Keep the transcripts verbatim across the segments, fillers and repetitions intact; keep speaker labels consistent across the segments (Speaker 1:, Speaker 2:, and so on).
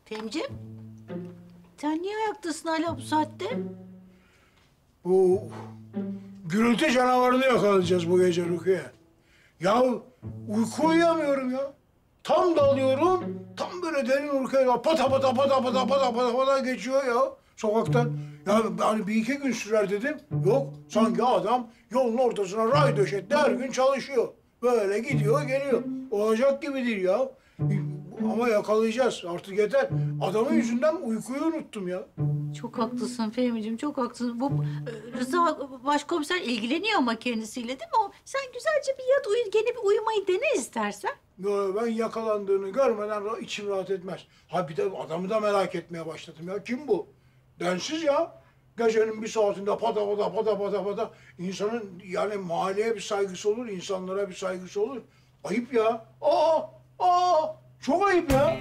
Speaker 1: Fehmiciğim, sen niye ayaktasın hala bu saatte?
Speaker 2: Bu gürültü canavarını yakalayacağız bu gece Rukiye. Ya uyku uyuyamıyorum ya. Tam dalıyorum, tam böyle derin uykuya pata pata pata pata pata pata pata geçiyor ya sokaktan. Ya hani bir iki gün sürer dedim. Yok, sanki adam yolun ortasına ray döşetti, her gün çalışıyor. Böyle gidiyor, geliyor. Olacak gibi değil ya. Ama yakalayacağız. Artık yeter. Adamın yüzünden uykuyu unuttum ya.
Speaker 1: Çok haklısın Fehmiciğim, çok haklısın. Bu e, Rıza başkomiser ilgileniyor ama kendisiyle değil mi? O, sen güzelce bir yat uyu, gene bir uyumayı dene istersen.
Speaker 2: Ya ben yakalandığını görmeden ra- içim rahat etmez. Ha bir de adamı da merak etmeye başladım ya. Kim bu? Densiz ya. Gecenin bir saatinde pata pata pata pata pata. İnsanın yani mahalleye bir saygısı olur, insanlara bir saygısı olur. Ayıp ya. Aa, aa, çok ayıp ya.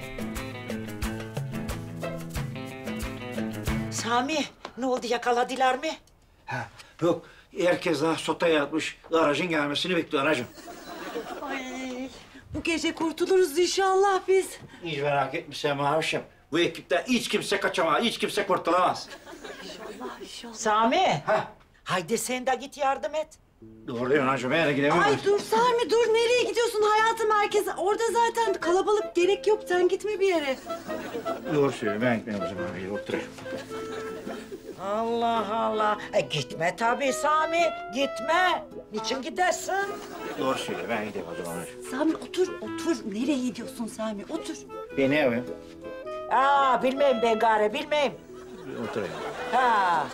Speaker 3: Sami, ne oldu, yakaladılar mı?
Speaker 4: Ha, yok, herkes daha sotaya yatmış. Aracın gelmesini bekliyor aracım.
Speaker 3: Ay, bu gece kurtuluruz inşallah biz.
Speaker 4: Hiç merak etme sen Mavişim. Bu ekipten hiç kimse kaçamaz, hiç kimse kurtulamaz.
Speaker 3: İnşallah, inşallah. Sami,
Speaker 4: Ha,
Speaker 3: haydi sen de git yardım et.
Speaker 4: doğru diyorsun anacığım, ben de gidemem.
Speaker 5: Ay dur Sami dur, nereye gidiyorsun? Hayatım merkezi. Orada zaten kalabalık, gerek yok. Sen gitme bir yere.
Speaker 4: Doğru söylüyorum, ben gitmem o zaman. Hadi oturayım.
Speaker 3: Allah Allah. E gitme tabii Sami, gitme. Niçin gidersin?
Speaker 4: Doğru söylüyor, ben gideyim o zaman anacığım.
Speaker 5: Sami otur, otur. Nereye gidiyorsun Sami? Otur.
Speaker 4: Ben ne yapayım?
Speaker 3: Aa, bilmem ben gari, bilmem.
Speaker 4: Oturayım.
Speaker 3: Ha.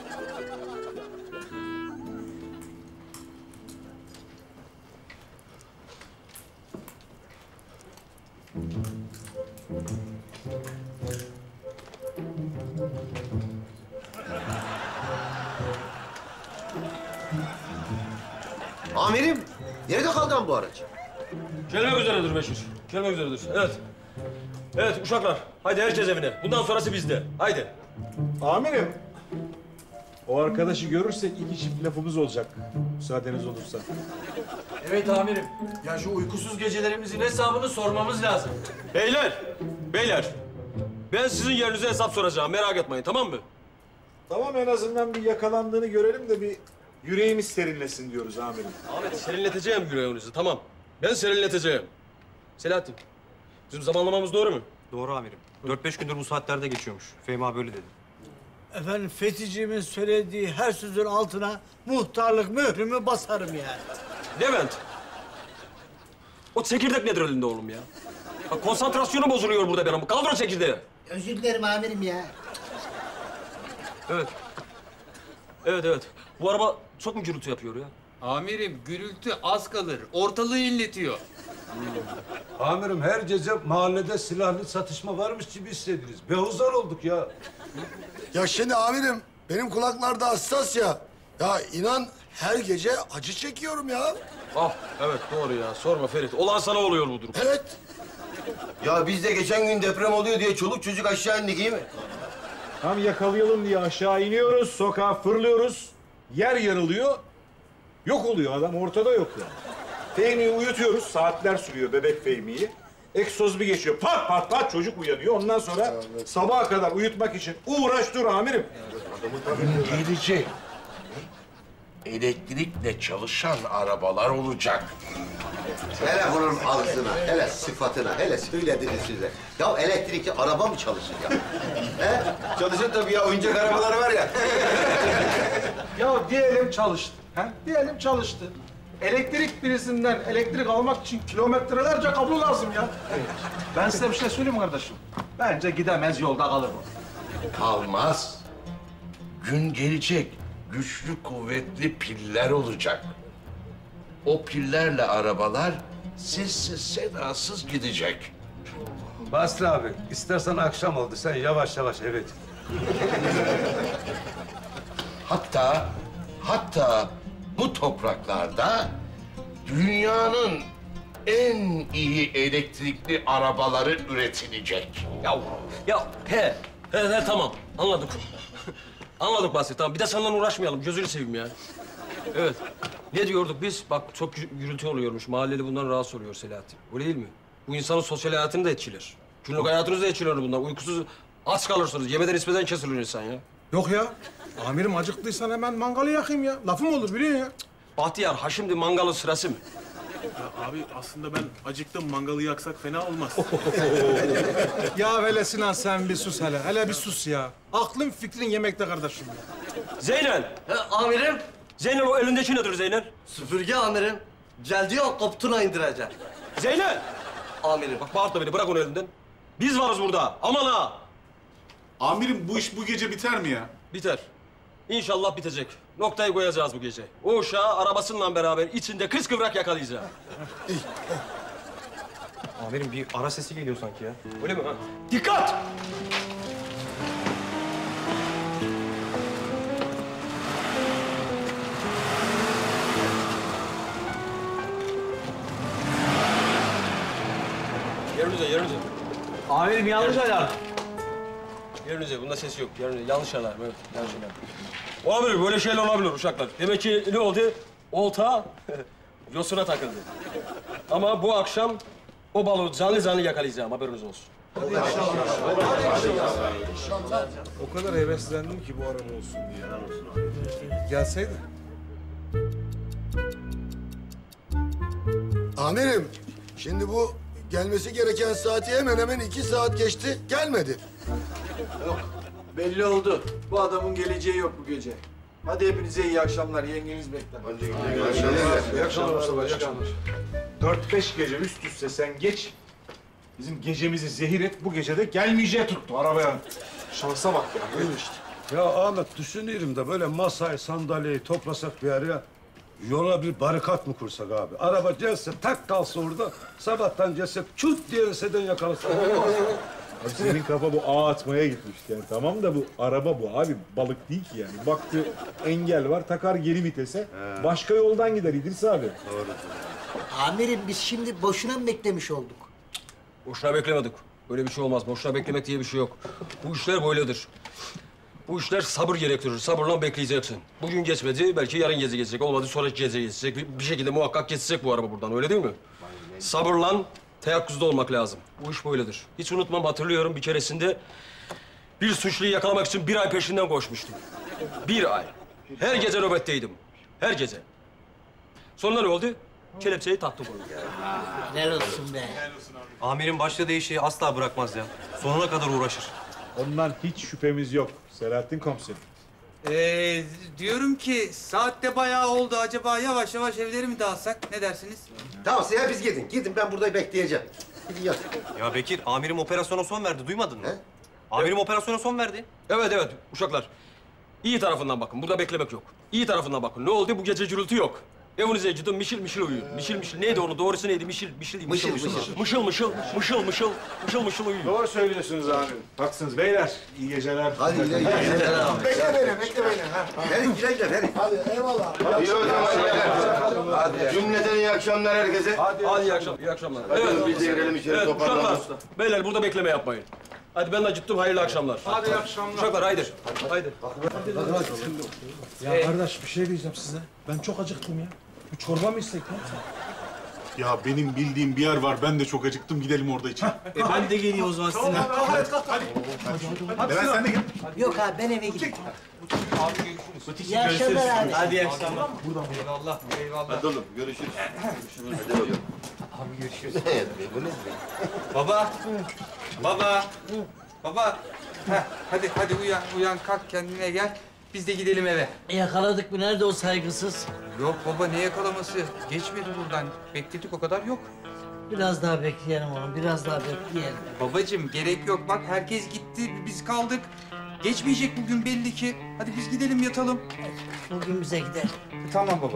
Speaker 6: Amirim, nerede kaldı bu araç?
Speaker 7: Gelmek üzeredir Beşir. Gelmek üzeredir. Evet. Evet uşaklar. Haydi herkes evine. Bundan sonrası bizde. Haydi.
Speaker 8: Amirim, o arkadaşı görürsek iki çift lafımız olacak. Müsaadeniz olursa.
Speaker 9: Evet amirim. Ya şu uykusuz gecelerimizin hesabını sormamız lazım.
Speaker 7: Beyler. Beyler. Ben sizin yerinize hesap soracağım. Merak etmeyin, tamam mı?
Speaker 8: Tamam, en azından bir yakalandığını görelim de bir yüreğimiz serinlesin diyoruz amirim.
Speaker 7: Ahmet, serinleteceğim yüreğinizi, tamam. Ben serinleteceğim. Selahattin, bizim zamanlamamız doğru mu?
Speaker 10: Doğru amirim. Dört beş gündür bu saatlerde geçiyormuş. Fehmi abi öyle dedi.
Speaker 11: Efendim Fethiciğimin söylediği her sözün altına muhtarlık mührümü basarım yani.
Speaker 7: Levent. O çekirdek nedir elinde oğlum ya? Bak konsantrasyonu bozuluyor burada benim. Kaldır o çekirdeği.
Speaker 12: Özür dilerim amirim ya.
Speaker 7: Evet. Evet, evet. Bu araba çok mu gürültü yapıyor ya?
Speaker 9: Amirim gürültü az kalır. Ortalığı inletiyor.
Speaker 13: Amirim her gece mahallede silahlı çatışma varmış gibi hissediriz. Behuzar olduk ya.
Speaker 14: Ya şimdi amirim, benim kulaklar da hassas ya. Ya inan her gece acı çekiyorum ya.
Speaker 7: Ah, evet doğru ya. Sorma Ferit. Olan sana oluyor bu durum.
Speaker 14: Evet.
Speaker 6: Ya biz de geçen gün deprem oluyor diye çoluk çocuk aşağı indik, iyi mi?
Speaker 8: Tam yakalayalım diye aşağı iniyoruz, sokağa fırlıyoruz. Yer yarılıyor, yok oluyor adam, ortada yok yani. Fehmi'yi uyutuyoruz, saatler sürüyor bebek Fehmi'yi. Egzoz bir geçiyor, pat pat pat çocuk uyanıyor. Ondan sonra sabaha kadar uyutmak için uğraş dur amirim.
Speaker 15: Gelecek. Elektrikle çalışan arabalar olacak.
Speaker 6: Hele bunun ağzına, hele sıfatına, hele söylediğini size. Ya elektrikli araba mı çalışır ya? He? Çalışır tabii ya, oyuncak arabalar var ya.
Speaker 13: Ya diyelim çalıştı. Ha? Diyelim çalıştı. Elektrik birisinden elektrik almak için kilometrelerce kablo lazım ya. Ben size bir şey söyleyeyim mi kardeşim? Bence gidemez, yolda kalır bu.
Speaker 15: Kalmaz. Gün gelecek. Güçlü, kuvvetli piller olacak. O pillerle arabalar sessiz, sedasız gidecek.
Speaker 13: Basri abi, istersen akşam oldu. Sen yavaş yavaş evet.
Speaker 15: Hatta, hatta bu topraklarda dünyanın en iyi elektrikli arabaları üretilecek.
Speaker 7: Ya, ya he, he, he tamam. Anladık. Anladık Basri, tamam. Bir de senden uğraşmayalım. Gözünü seveyim ya. Evet. Ne diyorduk biz? Bak çok gü- gürültü oluyormuş. Mahalleli bundan rahatsız oluyor Selahattin. Öyle değil mi? Bu insanın sosyal hayatını da etkiler. Günlük hayatınızda geçiriyor bunlar. Uykusuz aç kalırsınız. Yemeden içmeden kesilir insan ya.
Speaker 13: Yok ya. Amirim acıktıysan hemen mangalı yakayım ya. Lafım olur biliyorsun ya.
Speaker 7: Bahtiyar, ha şimdi mangalın sırası mı?
Speaker 16: Ya abi aslında ben acıktım. Mangalı yaksak fena olmaz.
Speaker 13: Ya hele Sinan sen bir sus hele. Hele bir sus ya. Aklın fikrin yemekte kardeşim ya.
Speaker 7: Zeynel.
Speaker 9: He, amirim.
Speaker 7: Zeynel o elindeki nedir Zeynel?
Speaker 9: Süpürge amirim. Geldiği an kaputuna indirecek.
Speaker 7: Zeynel.
Speaker 9: Amirim.
Speaker 7: Bak bağırtma beni, bırak onu elinden. Biz varız burada, aman ha.
Speaker 16: Amirim bu iş bu gece biter mi ya?
Speaker 7: Biter. İnşallah bitecek. Noktayı koyacağız bu gece. O uşağı arabasıyla beraber içinde kıskıvrak yakalayacağız.
Speaker 10: Amirim bir ara sesi geliyor sanki ya.
Speaker 7: Öyle mi ha? Dikkat! Yerinize, yerinize.
Speaker 9: Amirim yanlış alarm.
Speaker 7: Yerinize, bunda ses yok. Yerinize, yanlış alarm, evet. Yanlış alarm. Olabilir, böyle şeyler olabilir uşaklar. Demek ki ne oldu? Olta yosuna takıldı. Ama bu akşam o balığı canlı canlı yakalayacağım, haberiniz olsun.
Speaker 13: O kadar heveslendim ki bu araba olsun diye. Gelseydi.
Speaker 14: Amirim, şimdi bu gelmesi gereken saati hemen hemen iki saat geçti, gelmedi.
Speaker 9: Belli oldu. Bu adamın geleceği yok bu gece. Hadi hepinize iyi akşamlar. Yengeniz bekler.
Speaker 13: İyi akşamlar Mustafa, iyi akşamlar. Dört beş gece üst üste sen geç. Bizim gecemizi zehir et, bu gece de gelmeyeceği tuttu arabaya. Şansa bak ya, böyle işte.
Speaker 17: Ya Ahmet düşünüyorum da böyle masayı, sandalyeyi toplasak bir araya yola bir barikat mı kursak abi? Araba gelse tak kalsa orada, sabahtan gelse çut diye enseden yakalasa.
Speaker 8: Abi senin kafa bu ağ atmaya gitmiş yani. Tamam da bu araba bu abi. Balık değil ki yani. Baktı engel var, takar geri vitese. Başka yoldan gider İdris abi.
Speaker 17: Doğru.
Speaker 12: Amirim biz şimdi boşuna mı beklemiş olduk?
Speaker 7: Boşuna beklemedik. Öyle bir şey olmaz. Boşuna beklemek diye bir şey yok. Bu işler böyledir. Bu işler sabır gerektirir. Sabırla bekleyeceksin. Bugün geçmedi, belki yarın gece geçecek. Olmadı sonraki gece geçecek. Bir, bir şekilde muhakkak geçecek bu araba buradan. Öyle değil mi? Sabırla teyakkuzda olmak lazım. Bu iş böyledir. Hiç unutmam, hatırlıyorum bir keresinde bir suçluyu yakalamak için bir ay peşinden koşmuştum. Bir ay. Her gece nöbetteydim. Her gece. Sonra ne oldu? Kelepçeyi taktım onu.
Speaker 12: Helal olsun be.
Speaker 10: Amirim başladığı işi asla bırakmaz ya. Sonuna kadar uğraşır.
Speaker 8: Ondan hiç şüphemiz yok. Selahattin komiserim.
Speaker 18: Ee, diyorum ki saat de bayağı oldu. Acaba yavaş yavaş evleri mi dağıtsak? Ne dersiniz?
Speaker 6: Tamam Siyah biz gidin. Gidin ben burada bekleyeceğim. Gidin yat.
Speaker 10: Ya Bekir, amirim operasyona son verdi. Duymadın mı? He? Amirim operasyona son verdi.
Speaker 7: Evet, evet uşaklar. İyi tarafından bakın. Burada beklemek yok. İyi tarafından bakın. Ne oldu? Bu gece gürültü yok. Evinize gidin mişil mişil uyuyun. Mişil mişil neydi onu? Doğrusu neydi? Mişil mişil değil. Mışıl mışıl. Mışıl mışıl. Mışıl mışıl. Mışıl mışıl mışıl uyuyun.
Speaker 8: Doğru söylüyorsunuz amirim. Haklısınız beyler. İyi geceler.
Speaker 6: Hadi iyi geceler.
Speaker 14: Bekle beni, bekle beni. Ha.
Speaker 6: Verin güle güle verin.
Speaker 14: Hadi eyvallah.
Speaker 6: İyi o zaman beyler. Hadi. Cümleten iyi akşamlar herkese.
Speaker 7: Hadi, hadi iyi akşamlar. İyi akşamlar.
Speaker 6: Hadi evet, biz de girelim içeri
Speaker 7: evet,
Speaker 6: toparlanalım.
Speaker 7: uşaklar, beyler burada bekleme yapmayın. Hadi ben acıktım. Hayırlı akşamlar.
Speaker 13: Hadi iyi akşamlar.
Speaker 7: Uşaklar haydi. Haydi.
Speaker 13: Ya kardeş bir şey diyeceğim size. Ben çok acıktım ya. Bir çorba mı istek lan?
Speaker 16: Ya benim bildiğim bir yer var. Ben de çok acıktım. Gidelim orada için.
Speaker 9: E ben de geleyim o zaman sizinle.
Speaker 13: Hadi kalk hadi.
Speaker 16: Hadi ben sen de gel.
Speaker 12: Yok abi ben eve gideyim.
Speaker 18: Abi görüşürüz.
Speaker 12: İyi akşamlar abi.
Speaker 9: Hadi iyi akşamlar.
Speaker 18: Eyvallah, eyvallah.
Speaker 6: Hadi oğlum görüşürüz. Hadi hocam.
Speaker 18: Abi görüşürüz. Baba, baba, baba. Heh, hadi, hadi uyan, uyan kalk kendine gel. Biz de gidelim eve.
Speaker 12: Yakaladık mı? Nerede o saygısız?
Speaker 18: Yok baba, ne yakalaması? Geçmedi buradan. Bekledik o kadar yok.
Speaker 12: Biraz daha bekleyelim oğlum, biraz daha bekleyelim.
Speaker 18: Babacığım gerek yok. Bak herkes gitti, biz kaldık. Geçmeyecek bugün belli ki. Hadi biz gidelim yatalım.
Speaker 12: Bugün bize gidelim.
Speaker 18: Tamam baba.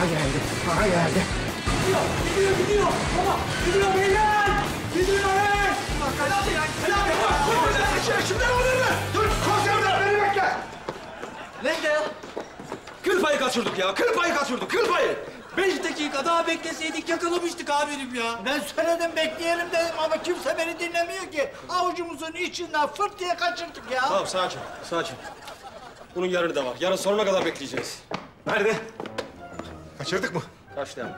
Speaker 2: Aha geldi. Aha geldi.
Speaker 9: Gidiyor, gidiyor, gidiyor. Baba, gidiyor beyler. Gidiyor beyler. Selam ya, selam ya.
Speaker 2: Şimdiden olur mu? Dur, konservden beni bekle.
Speaker 9: Nerede ya?
Speaker 7: Kıl payı kaçırdık ya. Kıl payı kaçırdık. Kıl payı.
Speaker 11: Beş dakika daha bekleseydik yakalamıştık amirim ya. Ben söyledim bekleyelim dedim ama kimse beni dinlemiyor ki. Avucumuzun içinden fırt diye kaçırdık ya.
Speaker 7: Tamam sakin, sakin. Bunun yarını da var. Yarın sonuna kadar bekleyeceğiz.
Speaker 8: Nerede? Kaçırdık mı?
Speaker 7: Kaç devam et.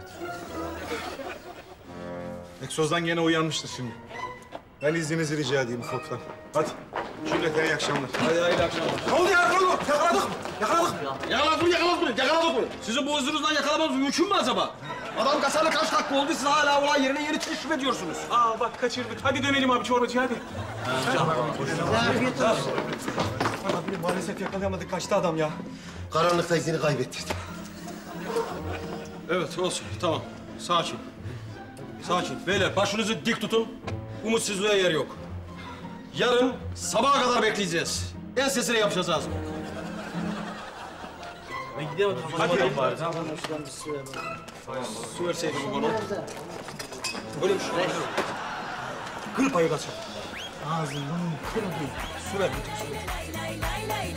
Speaker 8: Egzozdan gene uyanmıştır şimdi. Ben izninizi rica edeyim ufaktan. Hadi. Cümleten iyi akşamlar.
Speaker 7: Hadi hayırlı akşamlar.
Speaker 8: Ne oldu ya? Ne oldu? Yakaladık mı? Yakaladık mı?
Speaker 7: Yakaladık mı, yakaladık mı? Yakaladık mı? Sizin bu hızınızdan yakalamamız mümkün mü acaba? Adam kasalı kaç dakika oldu, siz hala olay yerine yeni teşrif ediyorsunuz.
Speaker 16: Aa bak kaçırdık. Hadi dönelim abi çorbacı hadi.
Speaker 10: Abi maalesef yakalayamadık. Kaçtı adam ya.
Speaker 6: Karanlıkta izini kaybettirdim.
Speaker 7: Evet olsun, tamam. Sakin. Sakin. Beyler başınızı dik tutun. Umutsuzluğa yer yok. Yarın sabaha kadar bekleyeceğiz. En sesini yapacağız lazım.
Speaker 10: Ben gidemedim.
Speaker 7: Hadi.
Speaker 10: Bari.
Speaker 7: Su verseydin bu bana. Böyle bir şey. Kıl payı kaçır.
Speaker 11: Ağzından kırıldı.
Speaker 7: Su ver. Su ver.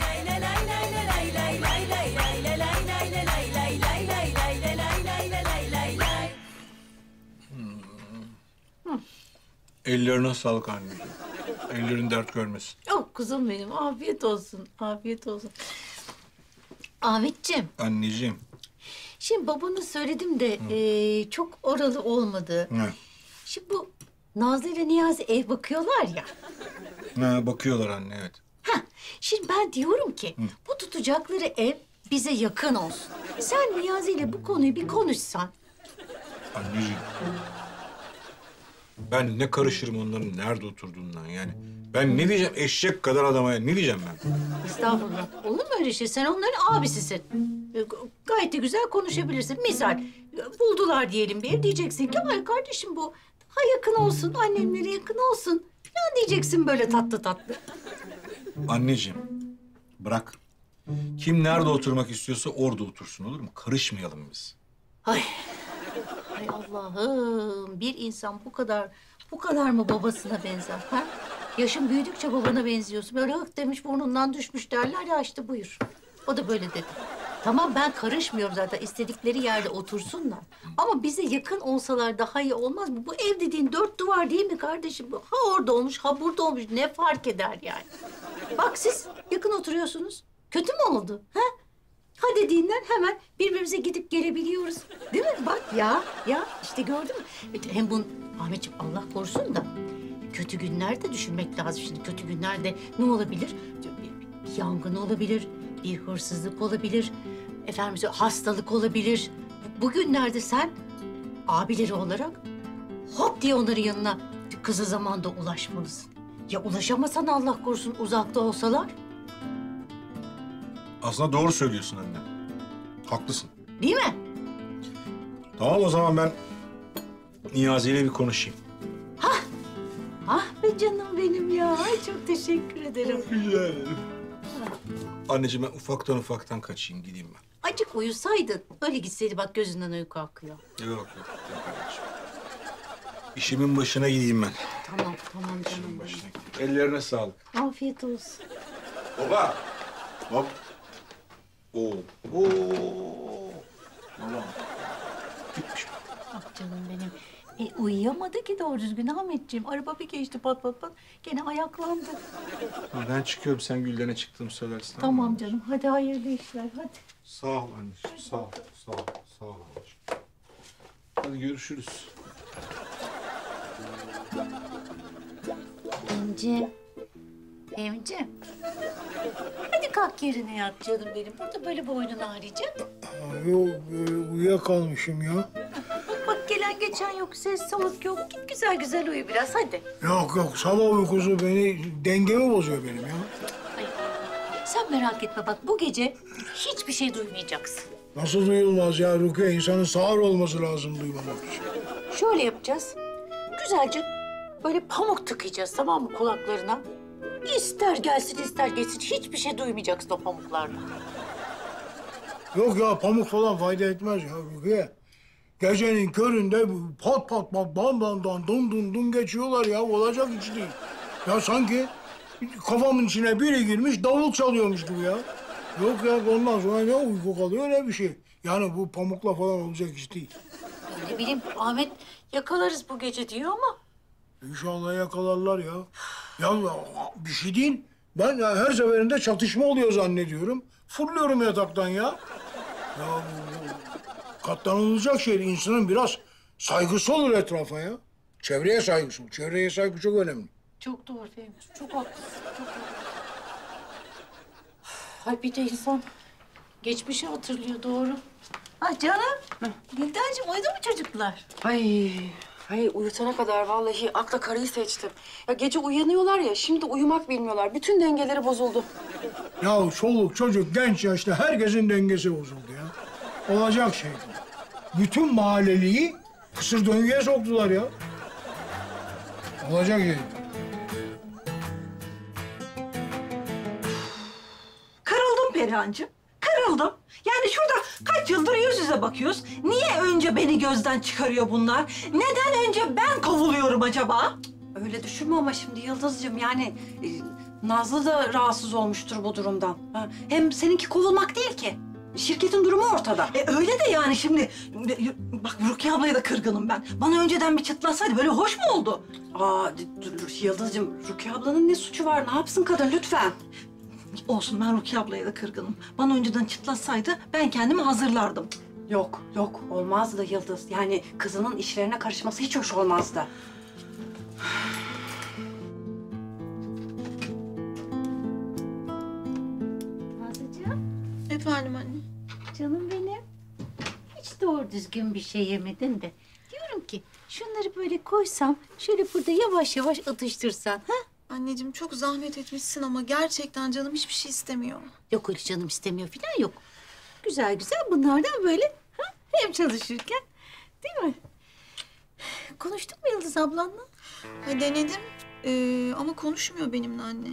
Speaker 2: Ellerine sağlık anneciğim. Ellerin dert görmesin.
Speaker 1: Oh kuzum benim, afiyet olsun, afiyet olsun. Ahmetciğim,
Speaker 2: Anneciğim.
Speaker 1: şimdi babana söyledim de eee, çok oralı olmadı.
Speaker 2: Ne?
Speaker 1: Şimdi bu Nazlı ile Niyazi ev bakıyorlar ya.
Speaker 2: Ha, bakıyorlar anne evet.
Speaker 1: Heh, şimdi ben diyorum ki bu tutacakları ev bize yakın olsun. Sen Niyazi ile bu konuyu bir konuşsan.
Speaker 2: Anneciğim. Ben ne karışırım onların nerede oturduğundan yani. Ben ne diyeceğim eşek kadar adama ya, ne diyeceğim ben?
Speaker 1: Estağfurullah. Olur mu öyle şey? Sen onların abisisin. E, Gayet de güzel konuşabilirsin. Misal e, buldular diyelim bir ev, diyeceksin ki ay kardeşim bu daha yakın olsun, annemlere yakın olsun. Ya diyeceksin böyle tatlı tatlı.
Speaker 2: Anneciğim bırak. Kim nerede oturmak istiyorsa orada otursun olur mu? Karışmayalım biz.
Speaker 1: Ay. Ay Allah'ım, bir insan bu kadar bu kadar mı babasına benzer? Ha? Yaşın büyüdükçe babana benziyorsun. Böyle hık demiş burnundan düşmüş derler ya, işte buyur. O da böyle dedi. Tamam ben karışmıyorum zaten, istedikleri yerde otursunlar. Ama bize yakın olsalar daha iyi olmaz mı? Bu ev dediğin dört duvar değil mi kardeşim? Ha orada olmuş, ha burada olmuş, ne fark eder yani? Bak siz yakın oturuyorsunuz. Kötü mü oldu? Ha? Ha dediğinden hemen birbirimize gidip gelebiliyoruz. Değil mi? Bak ya, ya işte gördün mü? Hem bunu Ahmetciğim Allah korusun da kötü günlerde düşünmek lazım. Şimdi kötü günlerde ne olabilir? Bir yangın olabilir, bir hırsızlık olabilir, efendim hastalık olabilir. Bugünlerde sen abileri olarak hop diye onların yanına kısa zamanda ulaşmalısın. Ya ulaşamasan Allah korusun uzakta olsalar?
Speaker 2: Aslında doğru söylüyorsun anne. Haklısın.
Speaker 1: Değil mi?
Speaker 2: Tamam o zaman ben Niyazi ile bir konuşayım.
Speaker 1: Ah be canım benim ya. Ay çok teşekkür ederim.
Speaker 2: Anneciğim ben ufaktan ufaktan kaçayım gideyim ben.
Speaker 1: Acık uyusaydın. Öyle gitseydi bak gözünden uyku akıyor.
Speaker 2: Yok yok. yok anneciğim. İşimin başına gideyim ben.
Speaker 1: Tamam tamam canım.
Speaker 2: Ellerine sağlık.
Speaker 1: Afiyet olsun.
Speaker 2: Baba. Hop. Oo. Oo. Baba. Gitmiş.
Speaker 1: Ah canım benim. E, uyuyamadı ki doğru düzgün Ahmetciğim. Araba bir geçti pat pat pat. Gene ayaklandı.
Speaker 2: Ben çıkıyorum sen Gülden'e çıktığımı söylersin.
Speaker 1: Tamam canım. Hadi hayırlı işler. Hadi.
Speaker 2: Sağ ol anneciğim. Sağ ol. Sağ ol. Sağ ol anneciğim. Hadi görüşürüz.
Speaker 1: Fehmiciğim. Fehmiciğim. Hadi kalk yerine yat canım benim. Burada böyle boynun ağrıyacak.
Speaker 2: Yok uyuyakalmışım ya.
Speaker 1: Bak gelen geçen yok, ses soluk yok. Git güzel güzel uyu biraz hadi.
Speaker 2: Yok yok sabah uykusu beni dengemi bozuyor benim ya.
Speaker 1: Sen merak etme bak bu gece hiçbir şey duymayacaksın.
Speaker 2: Nasıl duyulmaz ya Rukiye? İnsanın sağır olması lazım duymamak için.
Speaker 1: Şöyle yapacağız. Güzelce böyle pamuk tıkayacağız tamam mı kulaklarına? İster gelsin ister geçsin hiçbir şey duymayacaksın o pamuklarla.
Speaker 2: Yok ya pamuk falan fayda etmez ya Rukiye. Gecenin köründe pat pat pat bam bam bam dun dun dun geçiyorlar ya. Olacak iş değil. Ya sanki kafamın içine biri girmiş davul çalıyormuş gibi ya. Yok ya ondan sonra ne uyku kalıyor ne bir şey. Yani bu pamukla falan olacak iş değil.
Speaker 1: Ne bileyim Ahmet yakalarız bu gece diyor ama.
Speaker 2: İnşallah yakalarlar ya. Ya bir şey değil. Ben ya her seferinde çatışma oluyor zannediyorum. Fırlıyorum yataktan ya. Ya bu, bu katlanılacak şey değil. İnsanın biraz saygısı olur etrafa ya. Çevreye saygısı olur. Çevreye saygı çok önemli.
Speaker 1: Çok doğru Fehmi. Çok haklısın. Çok doğru. Ay bir de insan geçmişi hatırlıyor doğru. Ay canım. Güldencim uyudu mu çocuklar?
Speaker 5: Ay, ay uyutana kadar vallahi akla karıyı seçtim. Ya gece uyanıyorlar ya, şimdi uyumak bilmiyorlar. Bütün dengeleri bozuldu.
Speaker 2: Ya çoluk çocuk genç yaşta herkesin dengesi bozuldu ya. Olacak şey değil. Bütün mahalleliyi kısır döngüye soktular ya. Olacak şey.
Speaker 19: Kırıldım Perihancığım, kırıldım. Yani şurada kaç yıldır yüz yüze bakıyoruz. Niye önce beni gözden çıkarıyor bunlar? Neden önce ben kovuluyorum acaba?
Speaker 5: Öyle düşünme ama şimdi Yıldız'cığım yani e, Nazlı da rahatsız olmuştur bu durumdan. Ha, hem seninki kovulmak değil ki. Şirketin durumu ortada.
Speaker 19: E öyle de yani şimdi. Bak Rukiye ablaya da kırgınım ben. Bana önceden bir çıtlasaydı böyle hoş mu oldu?
Speaker 5: Aa dur, Yıldız'cığım Rukiye ablanın ne suçu var? Ne yapsın kadın lütfen?
Speaker 19: Olsun ben Rukiye ablaya da kırgınım. Bana önceden çıtlasaydı ben kendimi hazırlardım.
Speaker 5: Yok yok olmazdı Yıldız. Yani kızının işlerine karışması hiç hoş olmazdı.
Speaker 1: Nazlıcığım.
Speaker 20: Efendim anne.
Speaker 1: Canım benim. Hiç doğru düzgün bir şey yemedin de. Diyorum ki şunları böyle koysam, şöyle burada yavaş yavaş atıştırsan. Ha?
Speaker 20: Anneciğim çok zahmet etmişsin ama gerçekten canım hiçbir şey istemiyor.
Speaker 1: Yok öyle canım istemiyor falan yok. Güzel güzel bunlardan böyle ha? Hem çalışırken değil mi? Konuştuk mu Yıldız ablanla?
Speaker 20: Ha, denedim ee, ama konuşmuyor benimle anne.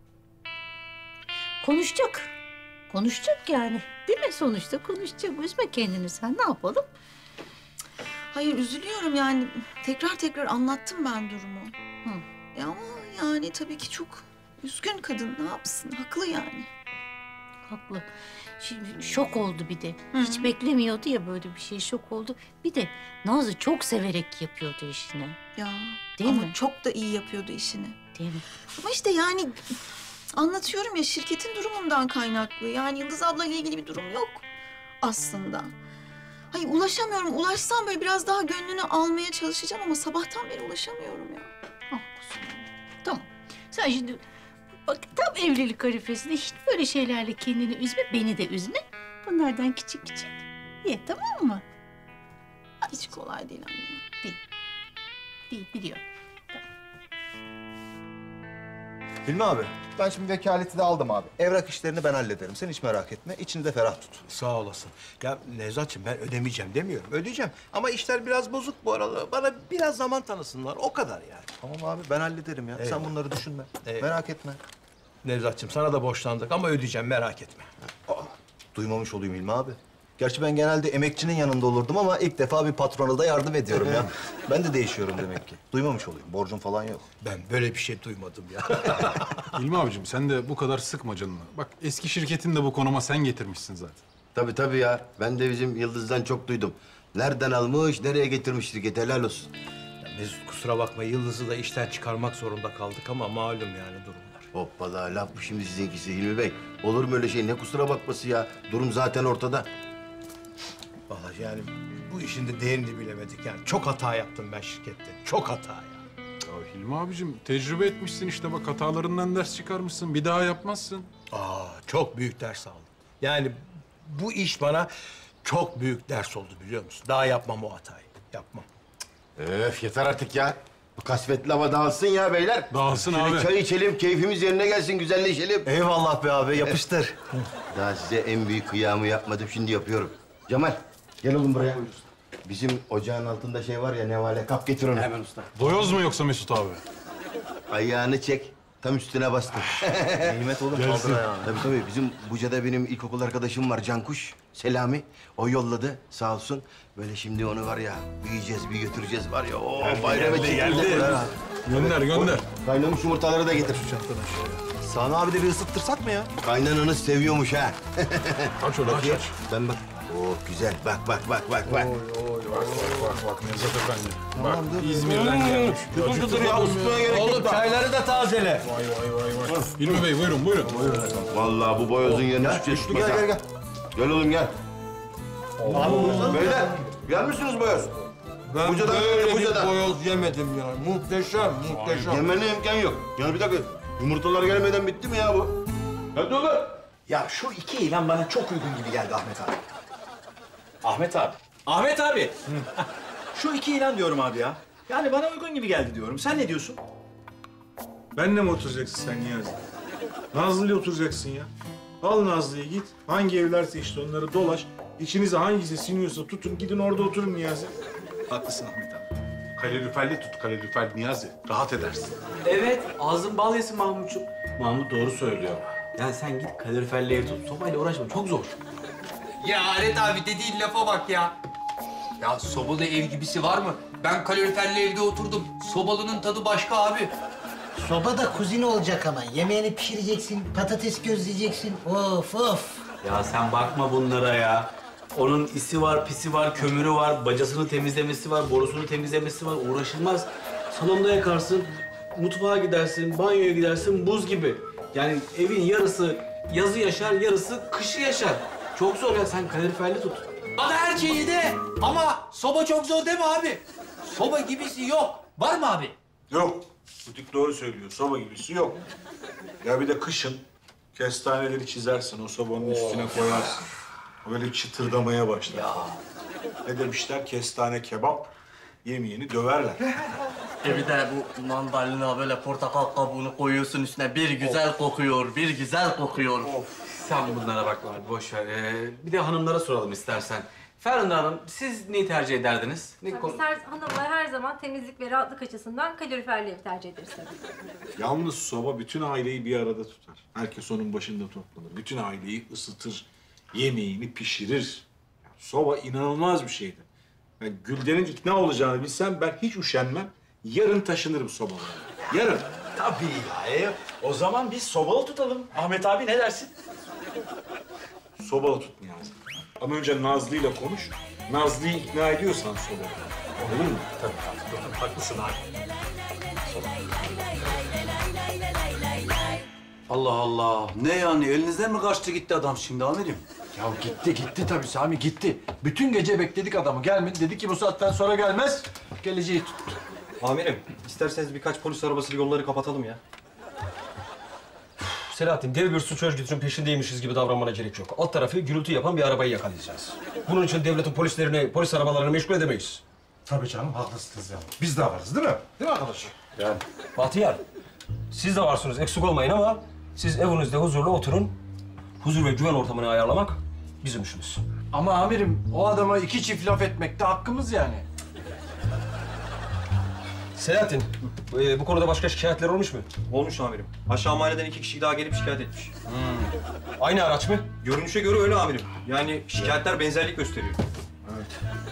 Speaker 1: Konuşacak. Konuşacak yani. Değil mi sonuçta konuşacak. Üzme kendini sen ne yapalım?
Speaker 20: Hayır üzülüyorum yani. Tekrar tekrar anlattım ben durumu.
Speaker 1: Hı.
Speaker 20: E ama yani tabii ki çok üzgün kadın. Ne yapsın? Haklı yani.
Speaker 1: Haklı. Şimdi şok oldu bir de. Hiç beklemiyordu ya böyle bir şey. Şok oldu. Bir de Nazlı çok severek yapıyordu işini.
Speaker 20: Ya
Speaker 1: Değil
Speaker 20: ama
Speaker 1: mi?
Speaker 20: çok da iyi yapıyordu işini.
Speaker 1: Değil mi?
Speaker 20: Ama işte yani anlatıyorum ya şirketin durumundan kaynaklı. Yani Yıldız abla ile ilgili bir durum yok aslında. Hayır ulaşamıyorum. Ulaşsam böyle biraz daha gönlünü almaya çalışacağım ama sabahtan beri ulaşamıyorum ya.
Speaker 1: Ah kuzum. Tamam. Sen şimdi bak tam evlilik arifesinde hiç böyle şeylerle kendini üzme, beni de üzme. Bunlardan küçük küçük ye tamam mı?
Speaker 20: Hiç kolay değil anne.
Speaker 1: Değil. Değil biliyorum.
Speaker 21: Hilmi abi, ben şimdi vekaleti de aldım abi. Evrak işlerini ben hallederim. Sen hiç merak etme. İçini de ferah tut.
Speaker 22: Sağ olasın. Ya Nevzat'cığım ben ödemeyeceğim demiyorum. Ödeyeceğim. Ama işler biraz bozuk bu aralar. Bana biraz zaman tanısınlar. O kadar yani.
Speaker 21: Tamam abi, ben hallederim ya.
Speaker 22: Eyvallah.
Speaker 21: Sen bunları düşünme.
Speaker 22: Eyvallah.
Speaker 21: Merak etme.
Speaker 22: Nevzat'cığım sana da borçlandık ama ödeyeceğim merak etme.
Speaker 21: Duymamış olayım Hilmi abi. Gerçi ben genelde emekçinin yanında olurdum ama ilk defa bir patrona da yardım ediyorum ya. Ben de değişiyorum demek ki. Duymamış olayım. Borcum falan yok.
Speaker 22: Ben böyle bir şey duymadım ya.
Speaker 16: İlmi abicim sen de bu kadar sıkma canını. Bak eski şirketin de bu konuma sen getirmişsin zaten.
Speaker 6: Tabii tabii ya. Ben de bizim Yıldız'dan çok duydum. Nereden almış, nereye getirmiş şirket helal olsun.
Speaker 22: Ya Mesut kusura bakma Yıldız'ı da işten çıkarmak zorunda kaldık ama malum yani durumlar.
Speaker 6: Hoppala laf mı şimdi sizinkisi Hilmi Bey? Olur mu öyle şey? Ne kusura bakması ya? Durum zaten ortada.
Speaker 22: Vallahi yani bu işin de değerini bilemedik yani. Çok hata yaptım ben şirkette. Çok hata ya.
Speaker 16: Ya Hilmi abicim tecrübe etmişsin işte bak hatalarından ders çıkarmışsın. Bir daha yapmazsın.
Speaker 22: Aa çok büyük ders aldım. Yani bu iş bana çok büyük ders oldu biliyor musun? Daha yapmam o hatayı. Yapmam.
Speaker 6: Öf yeter artık ya. Bu kasvetli hava dağılsın ya beyler.
Speaker 16: Dağılsın
Speaker 6: Şöyle
Speaker 16: abi.
Speaker 6: çay içelim, keyfimiz yerine gelsin, güzelleşelim.
Speaker 21: Eyvallah be abi, yapıştır.
Speaker 6: Daha size en büyük kıyamı yapmadım, şimdi yapıyorum. Cemal, gel oğlum buraya. Bizim ocağın altında şey var ya, nevale, kap getir onu.
Speaker 22: Hemen usta.
Speaker 16: Boyoz mu yoksa Mesut abi?
Speaker 6: Ayağını çek. Tam üstüne bastım.
Speaker 21: Nimet oğlum kaldır ayağını.
Speaker 6: Tabii tabii. Bizim Buca'da benim ilkokul arkadaşım var Cankuş. Selami. O yolladı sağ olsun. Böyle şimdi onu var ya büyüyeceğiz, bir götüreceğiz var ya. Oo bayram
Speaker 16: geldi,
Speaker 6: için.
Speaker 16: geldi. Gönder, gönder.
Speaker 6: Kaynamış yumurtaları da getir.
Speaker 21: Sami abi de bir ısıtırsak mı ya?
Speaker 6: Kaynananız seviyormuş ha.
Speaker 16: Aç onu, aç,
Speaker 6: Bakayım.
Speaker 16: aç.
Speaker 6: Ben bak. Oo güzel. Bak bak bak bak bak.
Speaker 16: Bak, bak, bak Nevzat Efendi. Bak, İzmir'den gelmiş.
Speaker 6: Kıdır kıdır ya, ısıtmaya gerek yok.
Speaker 11: Oğlum çayları da tazele.
Speaker 16: Vay vay vay vay. Hilmi Bey buyurun, buyurun.
Speaker 6: Vallahi bu boyozun yerine hiçbir şey
Speaker 21: Güçlü
Speaker 6: tutmaz
Speaker 21: gel
Speaker 6: ha.
Speaker 21: gel gel.
Speaker 6: Gel oğlum gel. Beyler, gelmişsiniz boyoz.
Speaker 11: Ben
Speaker 6: Buca'dan
Speaker 11: böyle
Speaker 6: geldi,
Speaker 11: bir
Speaker 6: Buca'dan.
Speaker 11: boyoz yemedim ya. Muhteşem, muhteşem.
Speaker 6: Yemene imkan yok. Ya bir dakika, yumurtalar gelmeden bitti mi ya bu? Hadi oğlum.
Speaker 12: Ya şu iki ilan bana çok uygun gibi geldi Ahmet abi.
Speaker 3: Ahmet abi. Ahmet abi. Şu iki ilan diyorum abi ya. Yani bana uygun gibi geldi diyorum. Sen ne diyorsun?
Speaker 8: Benle mi oturacaksın sen Niyazi? Nazlı'yla oturacaksın ya. Al Nazlı'yı git. Hangi evlerse işte onları dolaş. İçinize hangisi siniyorsa tutun. Gidin orada oturun Niyazi.
Speaker 16: Haklısın Ahmet abi. Kaloriferli tut, kalorifer Niyazi. Rahat edersin.
Speaker 3: Evet. Ağzın bal yesin Mahmutcuğum. Mahmut doğru söylüyor. Yani sen git kaloriferli ev tut. Sobayla uğraşma. Çok zor.
Speaker 18: Ya Aret abi dediğin lafa bak ya. Ya sobalı ev gibisi var mı? Ben kaloriferli evde oturdum. Sobalının tadı başka abi.
Speaker 12: Sobada kuzine olacak ama. Yemeğini pişireceksin, patates gözleyeceksin. Of of.
Speaker 3: Ya sen bakma bunlara ya. Onun isi var, pisi var, kömürü var, bacasını temizlemesi var, borusunu temizlemesi var. Uğraşılmaz. Salonda yakarsın, mutfağa gidersin, banyoya gidersin, buz gibi. Yani evin yarısı yazı yaşar, yarısı kışı yaşar. Çok zor ya, sen kaloriferli tut.
Speaker 18: Bana her şeyi de ama soba çok zor değil mi abi? Soba gibisi yok. Var mı abi?
Speaker 8: Yok. Butik doğru söylüyor. Soba gibisi yok. Ya bir de kışın kestaneleri çizersin, o sobanın üstüne koyarsın. Böyle çıtırdamaya başlar. Ne demişler? Kestane kebap, yemeyeni döverler.
Speaker 3: E bir de bu mandalina böyle portakal kabuğunu koyuyorsun üstüne bir güzel kokuyor, bir güzel kokuyor. Sen bunlara bakma, boş ver. Ee, bir de hanımlara soralım istersen. Ferhunda Hanım, siz neyi tercih ederdiniz? Ne
Speaker 4: Tabii biz her, hanımlar her zaman temizlik ve rahatlık açısından kaloriferli ev tercih ederiz tabii.
Speaker 8: Yalnız soba bütün aileyi bir arada tutar. Herkes onun başında toplanır. Bütün aileyi ısıtır, yemeğini pişirir. Soba inanılmaz bir şeydi. Yani Gülden'in ikna olacağını bilsem ben hiç üşenmem. Yarın taşınırım sobalara. Yarın.
Speaker 3: Tabii ya. E, o zaman biz sobalı tutalım. Ahmet abi ne dersin?
Speaker 8: Sobalı tut Niyazi. Ama önce Nazlı'yla konuş. Nazlı'yı ikna ediyorsan sobalı. Olur mu?
Speaker 3: Tabii tabii. Haklısın abi.
Speaker 11: Allah Allah. Ne yani? Elinizden mi kaçtı gitti adam şimdi amirim?
Speaker 22: Ya gitti gitti tabii Sami gitti. Bütün gece bekledik adamı gelmedi. Dedi ki bu saatten sonra gelmez. Geleceği tuttu.
Speaker 10: Amirim, isterseniz birkaç polis arabasıyla yolları kapatalım ya.
Speaker 7: Selahattin, dev bir suç örgütünün peşindeymişiz gibi davranmana gerek yok. Alt tarafı gürültü yapan bir arabayı yakalayacağız. Bunun için devletin polislerini, polis arabalarını meşgul edemeyiz.
Speaker 22: Tabii canım haklısınız ya. Biz de varız değil mi? Değil mi arkadaşım?
Speaker 7: Yani. Bahtiyar, siz de varsınız, eksik olmayın ama siz evinizde huzurlu oturun. Huzur ve güven ortamını ayarlamak bizim işimiz.
Speaker 22: Ama amirim o adama iki çift laf etmek de hakkımız yani.
Speaker 7: Selahattin, e, bu konuda başka şikayetler olmuş mu?
Speaker 10: Olmuş amirim. Aşağı mahalleden iki kişi daha gelip şikayet etmiş.
Speaker 7: Aynı araç mı?
Speaker 10: Görünüşe göre öyle amirim. Yani şikayetler benzerlik gösteriyor.
Speaker 7: Evet.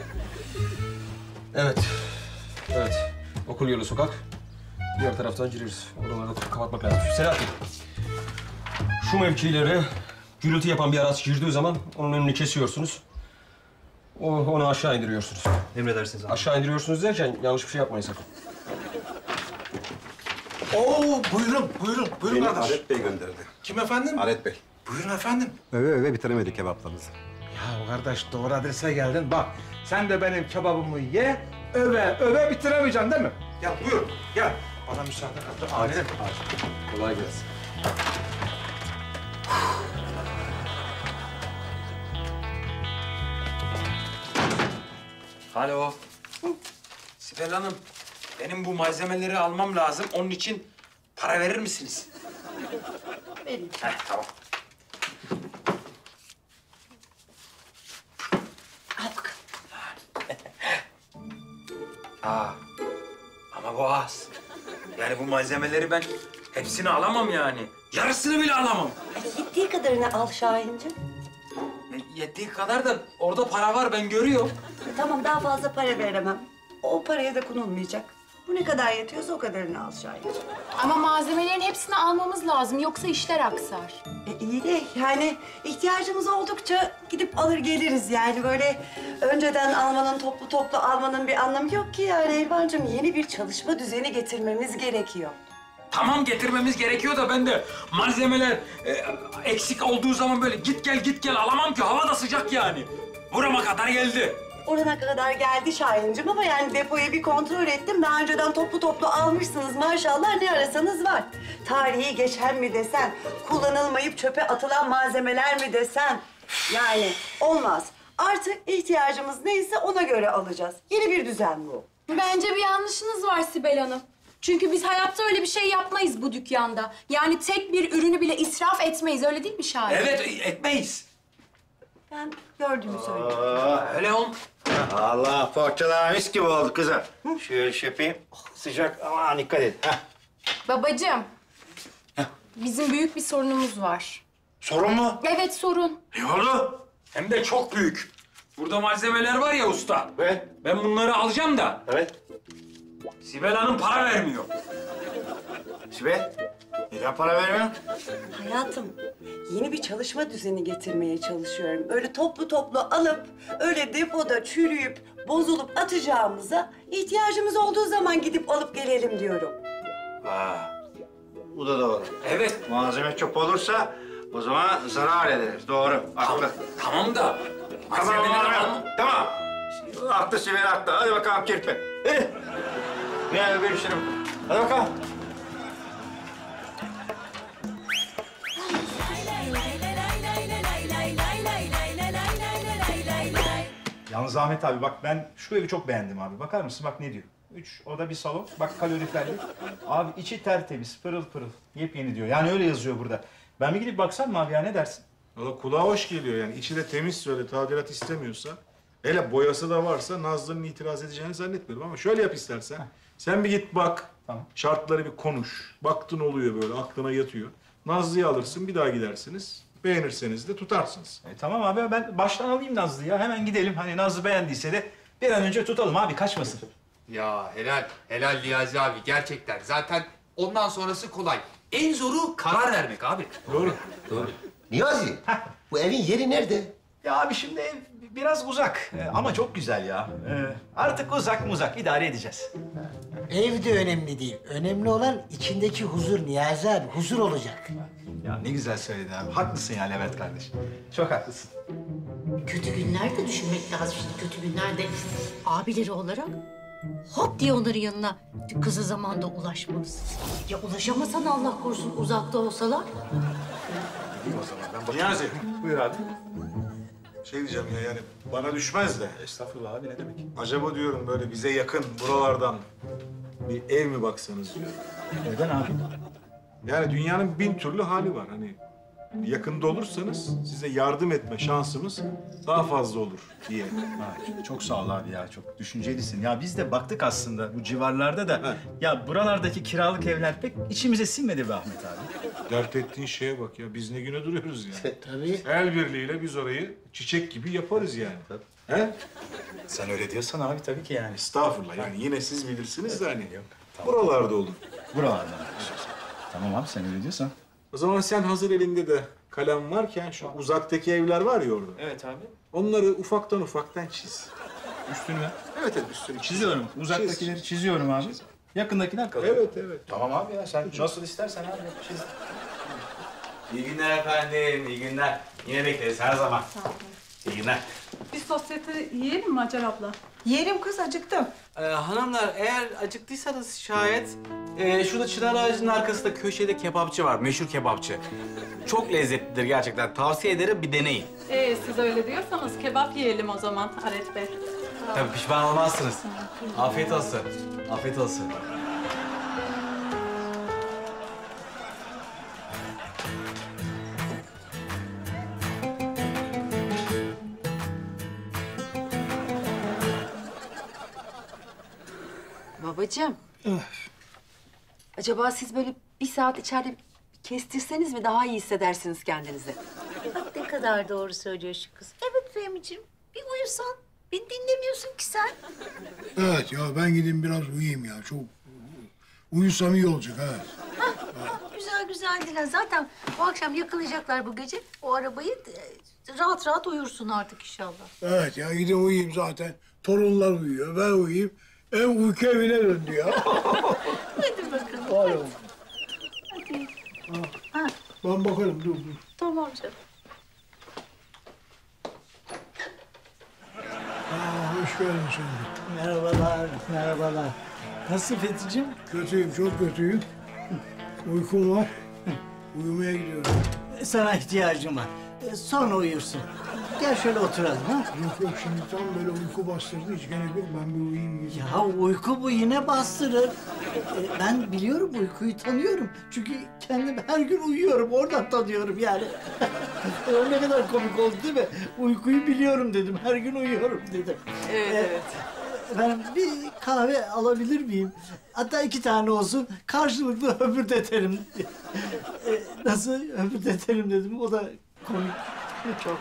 Speaker 7: Evet. Evet. Okul yolu sokak. Diğer taraftan gireriz. Oraları kapatmak lazım. Selahattin. Şu mevkilere gürültü yapan bir araç girdiği zaman onun önünü kesiyorsunuz. O, onu aşağı indiriyorsunuz.
Speaker 10: Emredersiniz abi.
Speaker 7: Aşağı indiriyorsunuz derken yanlış bir şey yapmayın sakın.
Speaker 22: Oo buyurun buyurun buyurun
Speaker 17: Beni
Speaker 22: kardeş.
Speaker 17: Aret Bey gönderdi.
Speaker 22: Kim efendim?
Speaker 17: Aret Bey.
Speaker 22: Buyurun efendim.
Speaker 17: Öve öve bitiremedik kebaplarımızı.
Speaker 13: Ya kardeş doğru adrese geldin. Bak sen de benim kebabımı ye, öve öve bitiremeyeceksin değil mi? Gel buyur gel. Bana müsaade et. Amirim.
Speaker 7: Kolay gelsin.
Speaker 23: Alo. Sibel Hanım, benim bu malzemeleri almam lazım. Onun için para verir misiniz?
Speaker 1: Vereyim.
Speaker 23: Heh, tamam.
Speaker 1: Al bakalım.
Speaker 23: Aa, ama bu az. Yani bu malzemeleri ben Hepsini alamam yani. Yarısını bile alamam.
Speaker 5: Gittiği kadarını al Şahin'cim.
Speaker 23: E, Yettiği kadar da orada para var ben görüyorum.
Speaker 5: Tamam, daha fazla para veremem. O paraya da konulmayacak. Bu ne kadar yetiyorsa o kadarını al Şahin'cim.
Speaker 9: Ama malzemelerin hepsini almamız lazım. Yoksa işler aksar.
Speaker 5: E, iyi de yani ihtiyacımız oldukça gidip alır geliriz yani. Böyle önceden almanın, toplu toplu almanın bir anlamı yok ki yani Elvancığım. Yeni bir çalışma düzeni getirmemiz gerekiyor.
Speaker 23: Tamam getirmemiz gerekiyor da ben de malzemeler e, eksik olduğu zaman böyle git gel git gel alamam ki. Hava da sıcak yani. Burama kadar geldi.
Speaker 5: Orana kadar geldi Şahin'cim ama yani depoyu bir kontrol ettim. Daha önceden toplu toplu almışsınız maşallah, ne arasanız var. Tarihi geçen mi desen, kullanılmayıp çöpe atılan malzemeler mi desen. Yani olmaz. Artık ihtiyacımız neyse ona göre alacağız. Yeni bir düzen bu.
Speaker 9: Bence bir yanlışınız var Sibel Hanım. Çünkü biz hayatta öyle bir şey yapmayız bu dükkanda. Yani tek bir ürünü bile israf etmeyiz, öyle değil mi Şahin?
Speaker 23: Evet, etmeyiz.
Speaker 5: Ben gördüğümü söyleyeyim.
Speaker 23: Öyle ol.
Speaker 11: Allah, poğaçalar mis gibi oldu kızım. Şöyle şey yapayım. Sıcak ama dikkat et. Heh.
Speaker 9: Babacığım, bizim büyük bir sorunumuz var.
Speaker 11: Sorun mu?
Speaker 9: Evet, sorun.
Speaker 23: Ne oldu? Hem de çok büyük. Burada malzemeler var ya usta.
Speaker 11: Evet.
Speaker 23: Ben bunları alacağım da.
Speaker 11: Evet.
Speaker 23: Sibel Hanım para vermiyor.
Speaker 11: Sibel, neden para vermiyorsun?
Speaker 5: Hayatım, yeni bir çalışma düzeni getirmeye çalışıyorum. Öyle toplu toplu alıp, öyle depoda çürüyüp, bozulup atacağımıza ihtiyacımız olduğu zaman gidip alıp gelelim diyorum.
Speaker 11: Ha, bu da doğru.
Speaker 23: Evet.
Speaker 11: Malzeme çok olursa o zaman zarar ederiz. Doğru, haklı.
Speaker 23: Tamam da
Speaker 11: Tamam,
Speaker 23: malzemeleri
Speaker 11: tamam.
Speaker 23: al.
Speaker 11: Tamam. Haklı Sibel, haklı. Hadi bakalım kirpi. Hadi. Ne görüşelim. Hadi bakalım.
Speaker 8: Yalnız Ahmet abi bak ben şu evi çok beğendim abi. Bakar mısın bak ne diyor? Üç oda bir salon. Bak kaloriferli. Abi içi tertemiz, pırıl pırıl. Yepyeni diyor. Yani öyle yazıyor burada. Ben bir gidip baksam mı abi ya, ne dersin?
Speaker 13: Valla kulağa hoş geliyor yani. İçi de temiz, söyle tadilat istemiyorsa. Hele boyası da varsa Nazlı'nın itiraz edeceğini zannetmiyorum ama şöyle yap istersen. Sen bir git bak.
Speaker 8: Tamam.
Speaker 13: Şartları bir konuş. Baktın oluyor böyle, aklına yatıyor. Nazlı'yı alırsın, bir daha gidersiniz. Beğenirseniz de tutarsınız.
Speaker 8: E, tamam abi ben baştan alayım Nazlı'yı ya. Hemen gidelim. Hani Nazlı beğendiyse de bir an önce tutalım abi, kaçmasın.
Speaker 18: Ya helal, helal Niyazi abi gerçekten. Zaten ondan sonrası kolay. En zoru karar vermek abi.
Speaker 13: Doğru.
Speaker 6: Doğru. Niyazi, bu evin yeri nerede?
Speaker 8: Ya abi şimdi ev biraz uzak e, ama çok güzel ya. E, artık uzak muzak idare edeceğiz.
Speaker 12: Ev de önemli değil. Önemli olan içindeki huzur Niyazi abi. Huzur olacak.
Speaker 8: Ya ne güzel söyledin abi. Haklısın ya Levent kardeş. Çok haklısın.
Speaker 1: Kötü günler de düşünmek lazım şimdi. Kötü günlerde abileri olarak hop diye onların yanına kısa zamanda ulaşmamız. Ya ulaşamasan Allah korusun uzakta olsalar.
Speaker 13: Niyazi. Buyur abi. Şey diyeceğim ya yani bana düşmez de.
Speaker 8: Estağfurullah abi, ne demek?
Speaker 13: Acaba diyorum böyle bize yakın buralardan bir ev mi baksanız diyorum.
Speaker 8: Neden abi?
Speaker 13: Yani dünyanın bin türlü hali var. Hani yakında olursanız size yardım etme şansımız daha fazla olur diye.
Speaker 8: Ha, çok sağ ol abi ya, çok düşüncelisin. Ya biz de baktık aslında bu civarlarda da. He. Ya buralardaki kiralık evler pek içimize sinmedi be Ahmet abi.
Speaker 13: Dert ettiğin şeye bak ya, biz ne güne duruyoruz yani.
Speaker 12: Tabii.
Speaker 13: El birliğiyle biz orayı çiçek gibi yaparız yani. He?
Speaker 8: Sen öyle diyorsan abi tabii ki yani.
Speaker 13: Estağfurullah yani yine siz bilirsiniz de hani. Yok, tamam. Buralarda olur.
Speaker 8: Buralarda. Tamam abi, sen öyle diyorsan.
Speaker 13: O zaman sen hazır elinde de kalem varken şu uzaktaki evler var ya orada.
Speaker 8: Evet abi.
Speaker 13: Onları ufaktan ufaktan çiz.
Speaker 8: Üstünü mü?
Speaker 13: Evet evet üstünü çiz.
Speaker 8: Çiziyorum. Uzaktakileri
Speaker 13: Çiz.
Speaker 8: çiziyorum abi.
Speaker 13: Çiz.
Speaker 8: Yakındakiler kalıyor.
Speaker 13: Evet evet.
Speaker 8: Tamam abi ya, sen nasıl istersen abi çiz.
Speaker 3: İyi günler efendim, iyi günler. Yine bekleriz her zaman. İyi günler.
Speaker 14: Bir sosyete yiyelim mi Hacer abla?
Speaker 19: Yerim kız, acıktım.
Speaker 3: Ee, hanımlar eğer acıktıysanız şayet e, şurada çınar ağacının arkasında köşede kebapçı var, meşhur kebapçı. Çok lezzetlidir gerçekten. Tavsiye ederim, bir deneyin.
Speaker 14: Ee, siz öyle diyorsanız kebap yiyelim o zaman Aret Bey.
Speaker 3: Tabii pişman olmazsınız. Afiyet olsun. Afiyet olsun.
Speaker 5: Babacığım. Acaba siz böyle
Speaker 2: bir saat içeride kestirseniz mi daha iyi hissedersiniz kendinizi?
Speaker 1: Bak ne kadar doğru söylüyor şu kız. Evet Fehmi'ciğim, bir uyusan. Beni dinlemiyorsun ki sen.
Speaker 15: Evet ya, ben gideyim biraz uyuyayım ya. Çok uyusam iyi olacak, evet.
Speaker 1: Hah, hah, güzel güzel dinlen. Zaten bu akşam yakalayacaklar bu gece. O arabayı e, rahat rahat uyursun artık inşallah.
Speaker 15: Evet ya, gideyim uyuyayım zaten. Torunlar uyuyor, ben uyuyayım. Ev uyku evine döndü ya.
Speaker 1: Hadi bakalım.
Speaker 15: Hadi.
Speaker 1: Hadi.
Speaker 15: Ha.
Speaker 1: Ha,
Speaker 15: Ben bakarım, dur dur.
Speaker 1: tamam canım.
Speaker 15: Aa, hoş geldin sen.
Speaker 11: Merhabalar, merhabalar. Nasılsın Fethi'cim?
Speaker 15: Kötüyüm, çok kötüyüm. Uykum var. Uyumaya gidiyorum.
Speaker 11: Sana ihtiyacım var. Ee, Sonra uyursun. Gel şöyle oturalım ha.
Speaker 15: Yok yok, şimdi tam böyle uyku bastırdı. Hiç gerek yok, ben bir uyuyayım gideyim.
Speaker 11: Ya uyku bu yine bastırır. Ee, Ben biliyorum, uykuyu tanıyorum. Çünkü kendim her gün uyuyorum, oradan tanıyorum yani. O ne kadar komik oldu değil mi? Uykuyu biliyorum dedim, her gün uyuyorum dedim.
Speaker 2: Evet,
Speaker 11: Ee,
Speaker 2: evet.
Speaker 11: Ben bir kahve alabilir miyim? Hatta iki tane olsun, karşılıklı höpürdetelim. Ee, Nasıl höpürdetelim dedim, o da komik. Çok.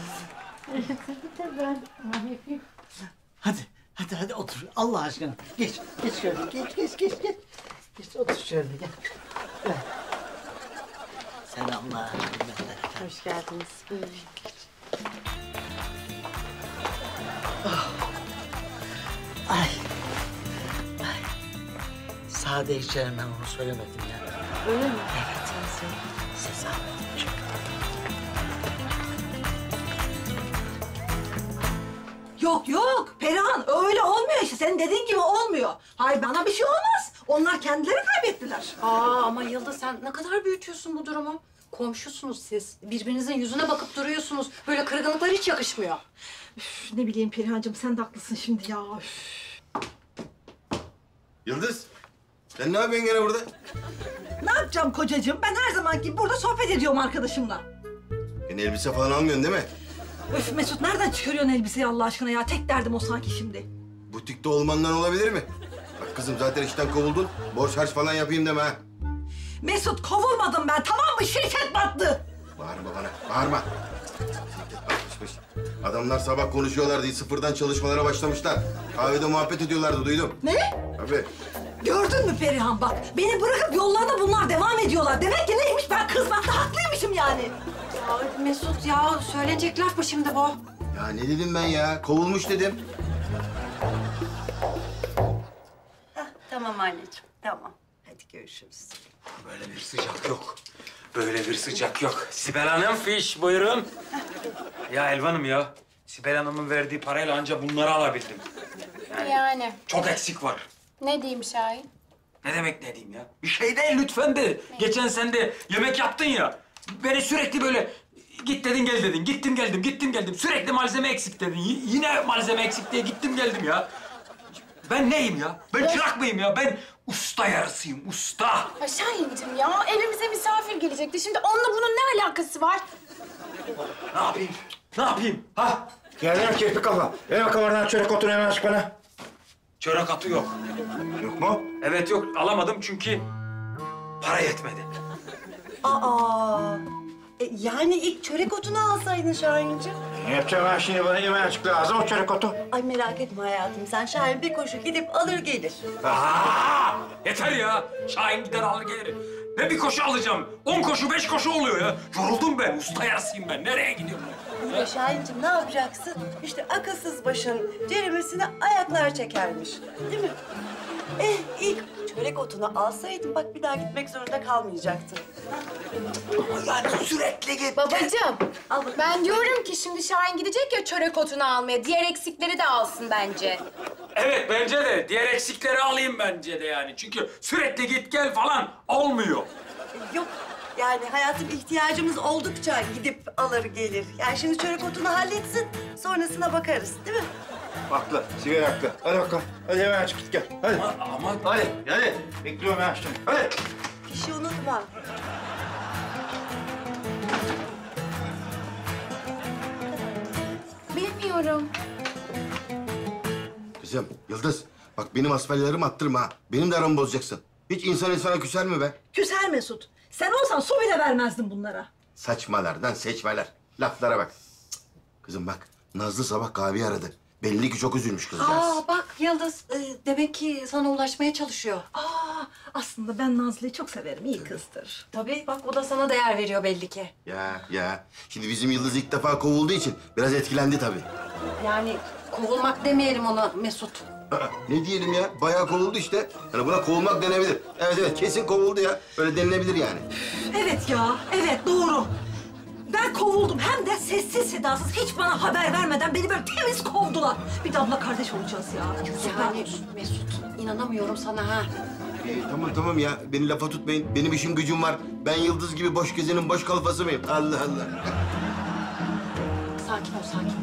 Speaker 1: ben yapayım.
Speaker 11: Hadi, hadi, hadi otur. Allah aşkına. Geç, geç şöyle. Geç, geç, geç, geç. Geç, otur şöyle. Gel. Gel. Selamlar.
Speaker 2: Hoş geldiniz. Buyurun.
Speaker 11: Ay. Ay. Sade içerim, ben onu söylemedim ya.
Speaker 2: Öyle mi?
Speaker 11: Evet. Size zahmet edecek.
Speaker 19: Yok yok Perihan, öyle olmuyor işte. Senin dediğin gibi olmuyor. Hayır, bana bir şey olmaz. Onlar kendileri kaybettiler.
Speaker 9: Aa ama Yıldız sen ne kadar büyütüyorsun bu durumu. Komşusunuz siz. Birbirinizin yüzüne bakıp duruyorsunuz. Böyle kırgınlıklar hiç yakışmıyor.
Speaker 19: Üf, ne bileyim Perihan'cığım, sen de haklısın şimdi ya. Üf.
Speaker 6: Yıldız, sen ne yapıyorsun gene burada?
Speaker 19: Ne yapacağım kocacığım? Ben her zamanki gibi burada sohbet ediyorum arkadaşımla.
Speaker 6: Beni elbise falan almıyorsun değil mi?
Speaker 19: Öf Mesut, nereden çıkarıyorsun elbiseyi Allah aşkına ya? Tek derdim o sanki şimdi.
Speaker 6: Butikte olmandan olabilir mi? Bak kızım, zaten işten kovuldun. Borç harç falan yapayım deme ha.
Speaker 19: Mesut, kovulmadım ben, tamam mı? Şirket battı.
Speaker 6: Bağırma bana, bağırma. Şirket batmışmış. Adamlar sabah konuşuyorlardı, sıfırdan çalışmalara başlamışlar. Kahvede muhabbet ediyorlardı, duydum.
Speaker 19: Ne?
Speaker 6: Tabii.
Speaker 19: Gördün mü Perihan bak? Beni bırakıp yollarına bunlar devam ediyorlar. Demek ki neymiş, ben kızmakta haklıymışım yani.
Speaker 9: Ya Mesut ya söylenecek laf mı şimdi bu?
Speaker 6: Ya ne dedim ben ya? Kovulmuş dedim.
Speaker 5: Tamam anneciğim, tamam. Hadi görüşürüz.
Speaker 23: Böyle bir sıcak yok. Böyle bir sıcak yok. Sibel Hanım, fiş buyurun. Ya Elvan'ım ya. Sibel Hanım'ın verdiği parayla ancak bunları alabildim. Yani,
Speaker 9: Yani.
Speaker 23: çok eksik var.
Speaker 9: Ne diyeyim Şahin?
Speaker 23: Ne demek ne diyeyim ya? Bir şey değil lütfen de. Geçen sen de yemek yaptın ya. Beni sürekli böyle git dedin gel dedin. Gittim geldim, gittim geldim. Sürekli malzeme eksik dedin. Y- yine malzeme eksik diye gittim geldim ya. Ben neyim ya? Ben çırak mıyım ya? Ben usta yarısıyım, usta.
Speaker 9: Ya Şahin'cim ya evimize misafir gelecekti. Şimdi onunla bunun ne alakası var?
Speaker 23: Ne yapayım? Ne yapayım? Ha?
Speaker 13: Yerden kirpik kafa. Ver bakalım oradan çörek otunu hemen aç bana.
Speaker 23: Çörek atı yok.
Speaker 13: Yok mu?
Speaker 23: Evet yok, alamadım çünkü para yetmedi.
Speaker 5: Aa, e, yani ilk çörek otunu alsaydın Şahin'ciğim.
Speaker 13: Ne yapacağım ben şimdi, bana hemen açık lazım o çörek otu.
Speaker 5: Ay merak etme hayatım, sen Şahin bir koşu gidip alır gelir.
Speaker 23: Aa, yeter ya. Şahin gider alır gelir. Ne bir koşu alacağım? On koşu, beş koşu oluyor ya. Yoruldum ben, usta yarısıyım ben. Nereye gidiyorum ben?
Speaker 5: Öyle Şahin'ciğim, ne yapacaksın? İşte akılsız başın ceremesine ayaklar çekermiş. Değil mi? Eh, ilk çörek otunu alsaydın bak bir daha gitmek zorunda kalmayacaktın.
Speaker 23: Yani sürekli git.
Speaker 9: Babacığım ben diyorum ki şimdi Şahin gidecek ya çörek otunu almaya. Diğer eksikleri de alsın bence.
Speaker 23: Evet bence de. Diğer eksikleri alayım bence de yani. Çünkü sürekli git gel falan olmuyor.
Speaker 5: Yok, yani hayatım ihtiyacımız oldukça gidip alır gelir. Yani şimdi çörek otunu halletsin, sonrasına bakarız değil mi?
Speaker 13: Haklı, Sibel haklı. Hadi bakalım. Hadi hemen aç git gel. Hadi.
Speaker 23: Ama...
Speaker 13: Hadi, hadi. Bekliyorum ben şimdi. Hadi.
Speaker 5: Fişi unutma.
Speaker 9: Bilmiyorum.
Speaker 6: Kızım, Yıldız. Bak benim asfallerimi attırma ha. Benim de aramı bozacaksın. Hiç insan insana küser mi be?
Speaker 19: Küser Mesut. Sen olsan su bile vermezdin bunlara.
Speaker 6: Saçmalardan seçmeler. Laflara bak. Cık. Kızım bak, Nazlı sabah kahveyi aradı. Belli ki çok üzülmüş kızcağız.
Speaker 2: Aa bak Yıldız, e, demek ki sana ulaşmaya çalışıyor.
Speaker 19: Aa, aslında ben Nazlı'yı çok severim. İyi kızdır.
Speaker 2: Tabii bak o da sana değer veriyor belli ki.
Speaker 6: Ya ya. Şimdi bizim Yıldız ilk defa kovulduğu için biraz etkilendi tabii.
Speaker 2: Yani kovulmak demeyelim ona Mesut.
Speaker 6: Aa, ne diyelim ya? Bayağı kovuldu işte. Yani buna kovulmak denebilir. Evet evet, kesin kovuldu ya. Öyle denilebilir yani.
Speaker 19: Evet ya, evet doğru. Ben kovuldum. Hem de sessiz sedasız, hiç bana haber vermeden beni böyle temiz kovdular. Bir de abla kardeş olacağız ya.
Speaker 2: Yani Mesut, inanamıyorum sana ha.
Speaker 6: Ee, tamam tamam ya. Beni lafa tutmayın. Benim işim gücüm var. Ben Yıldız gibi boş gezenin boş kalfası mıyım? Allah Allah.
Speaker 2: Sakin ol, sakin.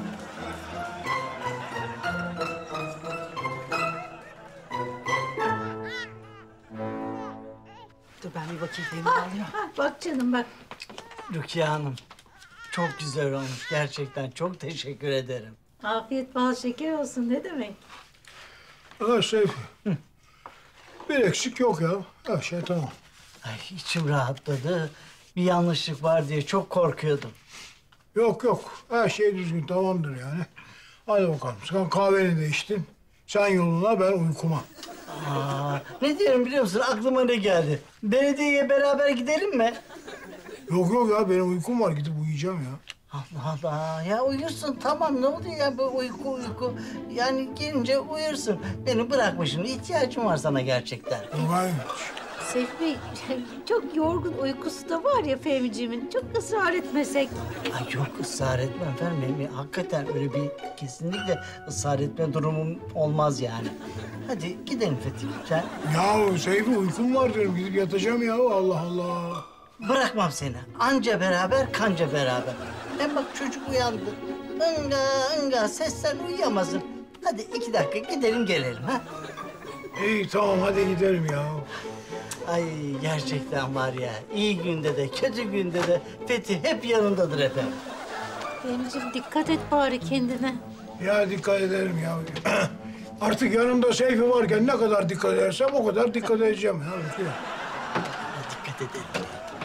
Speaker 19: Dur ben bir bakayım. Benim
Speaker 1: Ha,
Speaker 19: ağlıyor.
Speaker 1: ha, bak canım bak.
Speaker 11: Rukiye Hanım, çok güzel olmuş. Gerçekten çok teşekkür ederim.
Speaker 1: Afiyet bal şeker olsun ne demek?
Speaker 15: Ha Seyfi. Bir eksik yok ya. Her şey tamam.
Speaker 11: Ay içim rahatladı. Bir yanlışlık var diye çok korkuyordum.
Speaker 15: Yok yok. Her şey düzgün tamamdır yani. Hadi bakalım. Sen kahveni de içtin. Sen yoluna, ben uykuma.
Speaker 11: Aa, ne diyorum biliyor musun? Aklıma ne geldi? Belediyeye beraber gidelim mi?
Speaker 15: Yok yok ya, benim uykum var. Gidip uyuyacağım ya.
Speaker 11: Allah Allah. Ya uyursun tamam. Ne oluyor ya bu uyku uyku? Yani gelince uyursun. Beni bırakma şimdi. İhtiyacım var sana gerçekten.
Speaker 15: Vay.
Speaker 1: Seyfi Bey, çok yorgun uykusu da var ya Fehmiciğimin. Çok ısrar etmesek.
Speaker 11: Ay yok ısrar etmem efendim. Benim hakikaten öyle bir kesinlikle ısrar etme durumum olmaz yani. Hadi gidelim Fethi lütfen.
Speaker 15: Ya Seyfi, uykum var diyorum. Gidip yatacağım ya. Allah Allah.
Speaker 11: Bırakmam seni. Anca beraber, kanca beraber. Hem bak çocuk uyandı. Inga ınga sesten uyuyamazsın. Hadi iki dakika gidelim gelelim ha.
Speaker 15: İyi tamam, hadi gidelim ya.
Speaker 11: Ay gerçekten var ya, iyi günde de kötü günde de Fethi hep yanındadır efendim.
Speaker 1: Fehmiciğim dikkat et bari kendine.
Speaker 15: Ya dikkat ederim ya. Artık yanımda Seyfi varken ne kadar dikkat edersem o kadar dikkat edeceğim. Ya.
Speaker 11: Dikkat edelim.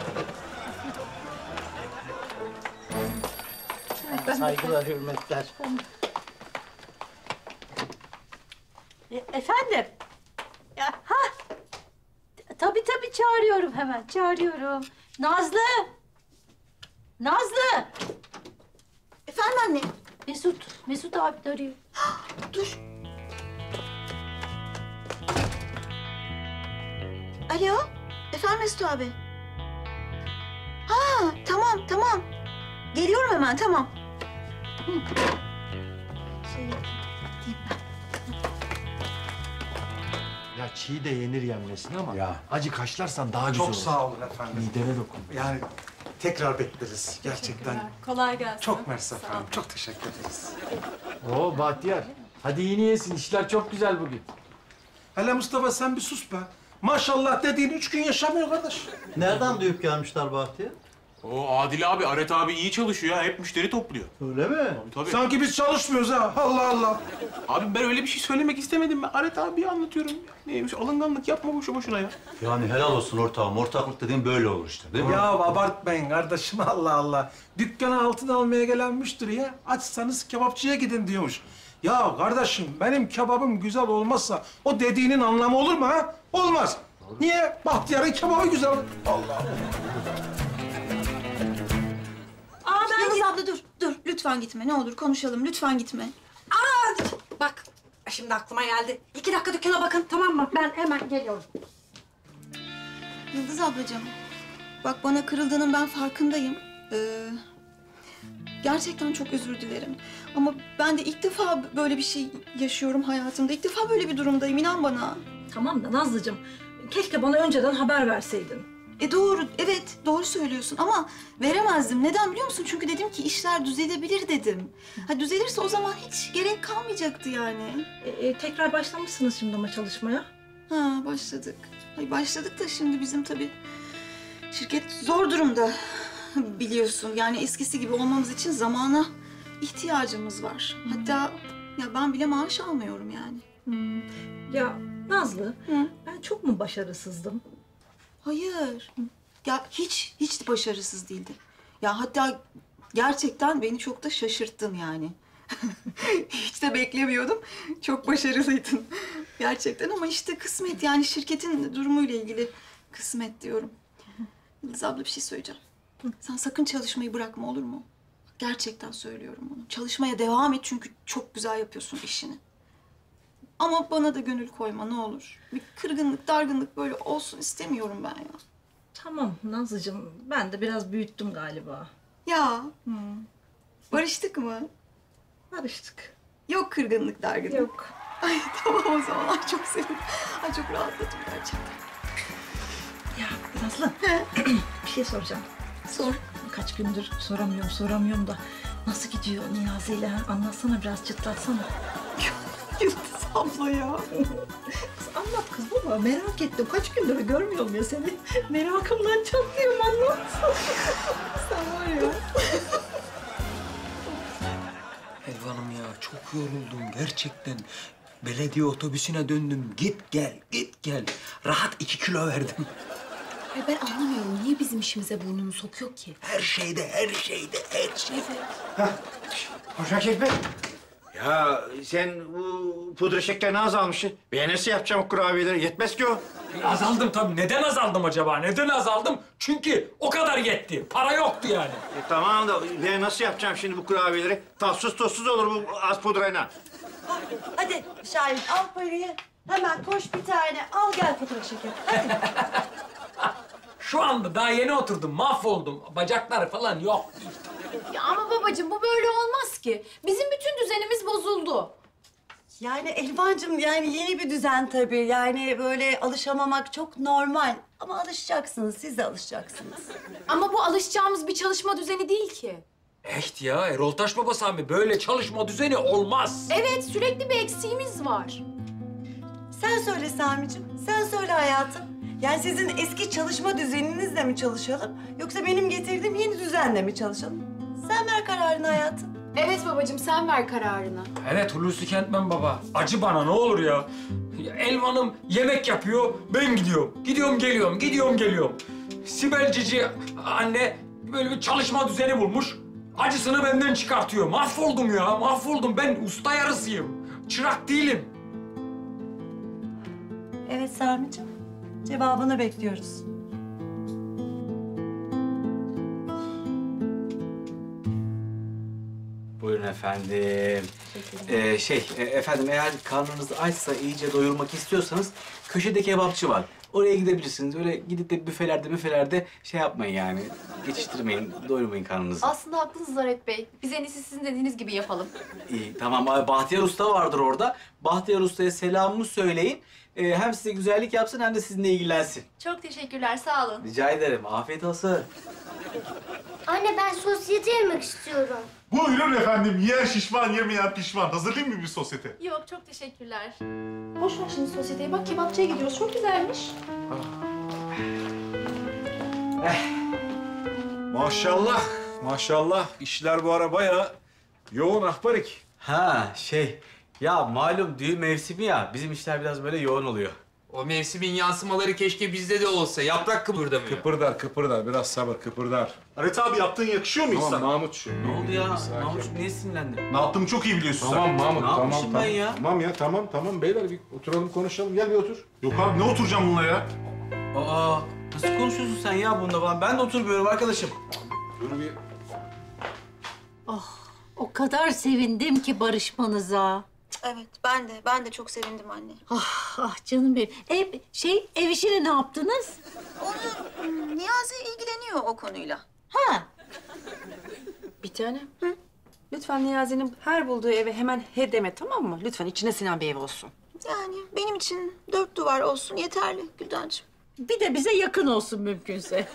Speaker 11: Saygılar, hürmetler.
Speaker 1: E, efendim? Ya, ha? Tabii tabii çağırıyorum hemen, çağırıyorum. Nazlı! Nazlı!
Speaker 16: Efendim anne?
Speaker 1: Mesut, Mesut abi de arıyor.
Speaker 16: Dur. Alo? Efendim Mesut abi? Ha tamam tamam. Geliyorum hemen tamam. Hı. Şey, diyeyim ben.
Speaker 20: Ya çiğ de yenir yenmesine ama acı kaşlarsan daha güzel
Speaker 13: Çok
Speaker 20: olur.
Speaker 13: sağ olun efendim.
Speaker 20: Midene dokun.
Speaker 13: Yani tekrar bekleriz gerçekten.
Speaker 14: Kolay gelsin.
Speaker 13: Çok mersi efendim. Çok teşekkür ederiz.
Speaker 20: Oo Bahtiyar. Hadi yeni yesin. İşler çok güzel bugün.
Speaker 13: Hele Mustafa sen bir sus be. Maşallah dediğin üç gün yaşamıyor kardeş.
Speaker 21: Nereden duyup gelmişler Bahtiyar?
Speaker 24: O Adil abi, Aret abi iyi çalışıyor. Hep müşteri topluyor.
Speaker 21: Öyle mi?
Speaker 24: Tabii, tabii.
Speaker 13: Sanki biz çalışmıyoruz ha. Allah Allah.
Speaker 24: Abi ben öyle bir şey söylemek istemedim. Ben Aret abiyi anlatıyorum. Neymiş, alınganlık yapma boşu boşuna ya.
Speaker 21: Yani helal olsun ortağım. Ortaklık dediğin böyle olur işte değil mi?
Speaker 13: Ya abartmayın kardeşim Allah Allah. Dükkana altın almaya gelen müşteriye açsanız kebapçıya gidin diyormuş. Ya kardeşim benim kebabım güzel olmazsa o dediğinin anlamı olur mu ha? Olmaz. Niye? Bahtiyar'ın kebabı güzel. Allah Allah.
Speaker 16: Aa ben Yıldız abla dur, dur. Lütfen gitme. Ne olur konuşalım. Lütfen gitme.
Speaker 2: Aa, bak şimdi aklıma geldi. İki dakika dükkana bakın tamam mı? Ben hemen geliyorum.
Speaker 16: Yıldız ablacığım, bak bana kırıldığının ben farkındayım. Ee, gerçekten çok özür dilerim. Ama ben de ilk defa böyle bir şey yaşıyorum hayatımda. İlk defa böyle bir durumdayım, inan bana.
Speaker 19: Tamam da Nazlıcığım, keşke bana önceden haber verseydin.
Speaker 16: E doğru, evet doğru söylüyorsun ama veremezdim. Neden biliyor musun? Çünkü dedim ki işler düzelebilir dedim. Ha düzelirse o zaman hiç gerek kalmayacaktı yani.
Speaker 19: E, e, tekrar başlamışsınız şimdi ama çalışmaya.
Speaker 16: Ha başladık. Ay başladık da şimdi bizim tabii şirket zor durumda biliyorsun. Yani eskisi gibi olmamız için zamana ihtiyacımız var. Hatta ya ben bile maaş almıyorum yani.
Speaker 19: Hmm. Ya Nazlı, ben çok mu başarısızdım?
Speaker 16: Hayır. Ya hiç, hiç başarısız değildi. Ya hatta gerçekten beni çok da şaşırttın yani. Hiç de beklemiyordum. Çok başarılıydın. Gerçekten ama işte kısmet yani şirketin durumuyla ilgili kısmet diyorum. Yıldız abla bir şey söyleyeceğim. Sen sakın çalışmayı bırakma olur mu? Gerçekten söylüyorum bunu. Çalışmaya devam et çünkü çok güzel yapıyorsun işini. Ama bana da gönül koyma ne olur. Bir kırgınlık, dargınlık böyle olsun istemiyorum ben ya.
Speaker 19: Tamam Nazlıcığım, ben de biraz büyüttüm galiba.
Speaker 16: Ya, barıştık mı?
Speaker 19: Barıştık.
Speaker 16: Yok kırgınlık, dargınlık.
Speaker 19: Yok.
Speaker 16: Ay tamam o zaman. Ay çok sevindim. Ay çok rahatladım gerçekten.
Speaker 19: Ya Nazlı, bir şey soracağım.
Speaker 16: Sor.
Speaker 19: Kaç gündür soramıyorum, soramıyorum da nasıl gidiyor Niyazi'yle? Ha? Anlatsana biraz, çıtlatsana.
Speaker 16: Yıldız abla ya.
Speaker 19: Kız anlat kız baba, merak ettim. Kaç gündür görmüyorum ya seni. Merakımdan çatlıyorum, anlat.
Speaker 16: Sen var ya.
Speaker 23: Elvan'ım ya çok yoruldum gerçekten. Belediye otobüsüne döndüm. Git gel, git gel. Rahat iki kilo verdim.
Speaker 9: Ay ben anlamıyorum. Niye bizim işimize burnunu sokuyor ki?
Speaker 23: Her şeyde, her şeyde, her şeyde.
Speaker 20: Hoş Akif Bey. Ya sen bu pudra şekerini az almışsın. Ben nasıl yapacağım o kurabiyeleri? Yetmez ki o.
Speaker 23: Azaldım tabii. Neden azaldım acaba? Neden azaldım? Çünkü o kadar yetti. Para yoktu yani.
Speaker 20: E, tamam da ben nasıl yapacağım şimdi bu kurabiyeleri? Tatsız tuzsuz olur bu az pudrayla.
Speaker 5: Hadi Şahin al parayı. Hemen koş bir tane al gel fotoğraf şeker. Hadi.
Speaker 23: Şu anda daha yeni oturdum. Mahvoldum. Bacaklar falan yok.
Speaker 9: Ya ama babacığım bu böyle olmaz ki. Bizim bütün düzenimiz bozuldu.
Speaker 5: Yani Elvancığım yani yeni bir düzen tabii. Yani böyle alışamamak çok normal. Ama alışacaksınız, siz de alışacaksınız.
Speaker 9: Ama bu alışacağımız bir çalışma düzeni değil ki.
Speaker 23: Echt ya Erol Taş Baba Sami böyle çalışma düzeni olmaz.
Speaker 9: Evet sürekli bir eksiğimiz var.
Speaker 5: Sen söyle Sami'ciğim, sen söyle hayatım. Yani sizin eski çalışma düzeninizle mi çalışalım? Yoksa benim getirdiğim yeni düzenle mi çalışalım? Sen ver kararını hayatım.
Speaker 9: Evet babacığım sen ver kararını.
Speaker 23: Evet Hulusi Kentmen baba. Acı bana ne olur ya. Elvan'ım yemek yapıyor, ben gidiyorum. Gidiyorum geliyorum, gidiyorum geliyorum. Sibel Cici anne böyle bir çalışma düzeni bulmuş. Acısını benden çıkartıyor. Mahvoldum ya, mahvoldum. Ben usta yarısıyım. Çırak değilim.
Speaker 5: Evet Sami'ciğim, cevabını bekliyoruz.
Speaker 3: Buyurun efendim. Ee, şey, e, efendim eğer karnınız açsa, iyice doyurmak istiyorsanız köşede kebapçı var. Oraya gidebilirsiniz. Öyle gidip de büfelerde büfelerde şey yapmayın yani. Geçiştirmeyin, doyurmayın karnınızı.
Speaker 9: Aslında haklısınız Zaret Bey. Biz en iyisi sizin dediğiniz gibi yapalım.
Speaker 3: İyi, tamam. Bahtiyar Usta vardır orada. Bahtiyar Usta'ya selamımı söyleyin. Ee, hem size güzellik yapsın hem de sizinle ilgilensin.
Speaker 9: Çok teşekkürler sağ olun.
Speaker 3: Rica ederim. Afiyet olsun.
Speaker 4: Anne ben sosyete yemek istiyorum.
Speaker 10: Buyurun efendim. Yiyen şişman, yemeyen pişman. Hazırlayayım mı bir sosyete?
Speaker 9: Yok çok teşekkürler. Boş ver şimdi sosyeteye bak kebapçıya gidiyoruz. Çok güzelmiş.
Speaker 8: Maşallah, maşallah. İşler bu ara bayağı yoğun ahbarik.
Speaker 3: Ha şey, ya malum düğün mevsimi ya. Bizim işler biraz böyle yoğun oluyor.
Speaker 18: O mevsimin yansımaları keşke bizde de olsa. Yaprak kıpırdamıyor.
Speaker 8: Kıpırdar, kıpırdar. Biraz sabır, kıpırdar.
Speaker 10: Aret abi yaptığın yakışıyor mu
Speaker 8: Tamam
Speaker 10: insan?
Speaker 8: Mahmutçuğum.
Speaker 3: Ne oldu ya?
Speaker 8: Sakin.
Speaker 3: Mahmut niye sinirlendin?
Speaker 10: Ne yaptığımı çok iyi biliyorsun
Speaker 8: Tamam
Speaker 10: sen.
Speaker 8: Mahmut,
Speaker 3: Ne
Speaker 8: tamam.
Speaker 3: yapmışım
Speaker 8: tamam.
Speaker 3: ben ya?
Speaker 8: Tamam ya, tamam, tamam. Beyler bir oturalım, konuşalım. Gel bir otur.
Speaker 10: Yok abi ne oturacağım bununla ya?
Speaker 3: Aa, nasıl konuşuyorsun sen ya bunda falan? Ben de oturmuyorum arkadaşım.
Speaker 8: Dur bir...
Speaker 1: Oh, o kadar sevindim ki barışmanıza.
Speaker 16: Evet ben de ben de çok sevindim anne.
Speaker 1: Ah, ah canım benim. Ev, şey, ev işini ne yaptınız?
Speaker 16: Onu hmm, Niyazi ilgileniyor o konuyla.
Speaker 1: Ha,
Speaker 2: Bir tane. Hı? Lütfen Niyazi'nin her bulduğu eve hemen he deme tamam mı? Lütfen içine sinen bir ev olsun.
Speaker 16: Yani benim için dört duvar olsun yeterli Güldancığım.
Speaker 1: bir de bize yakın olsun mümkünse.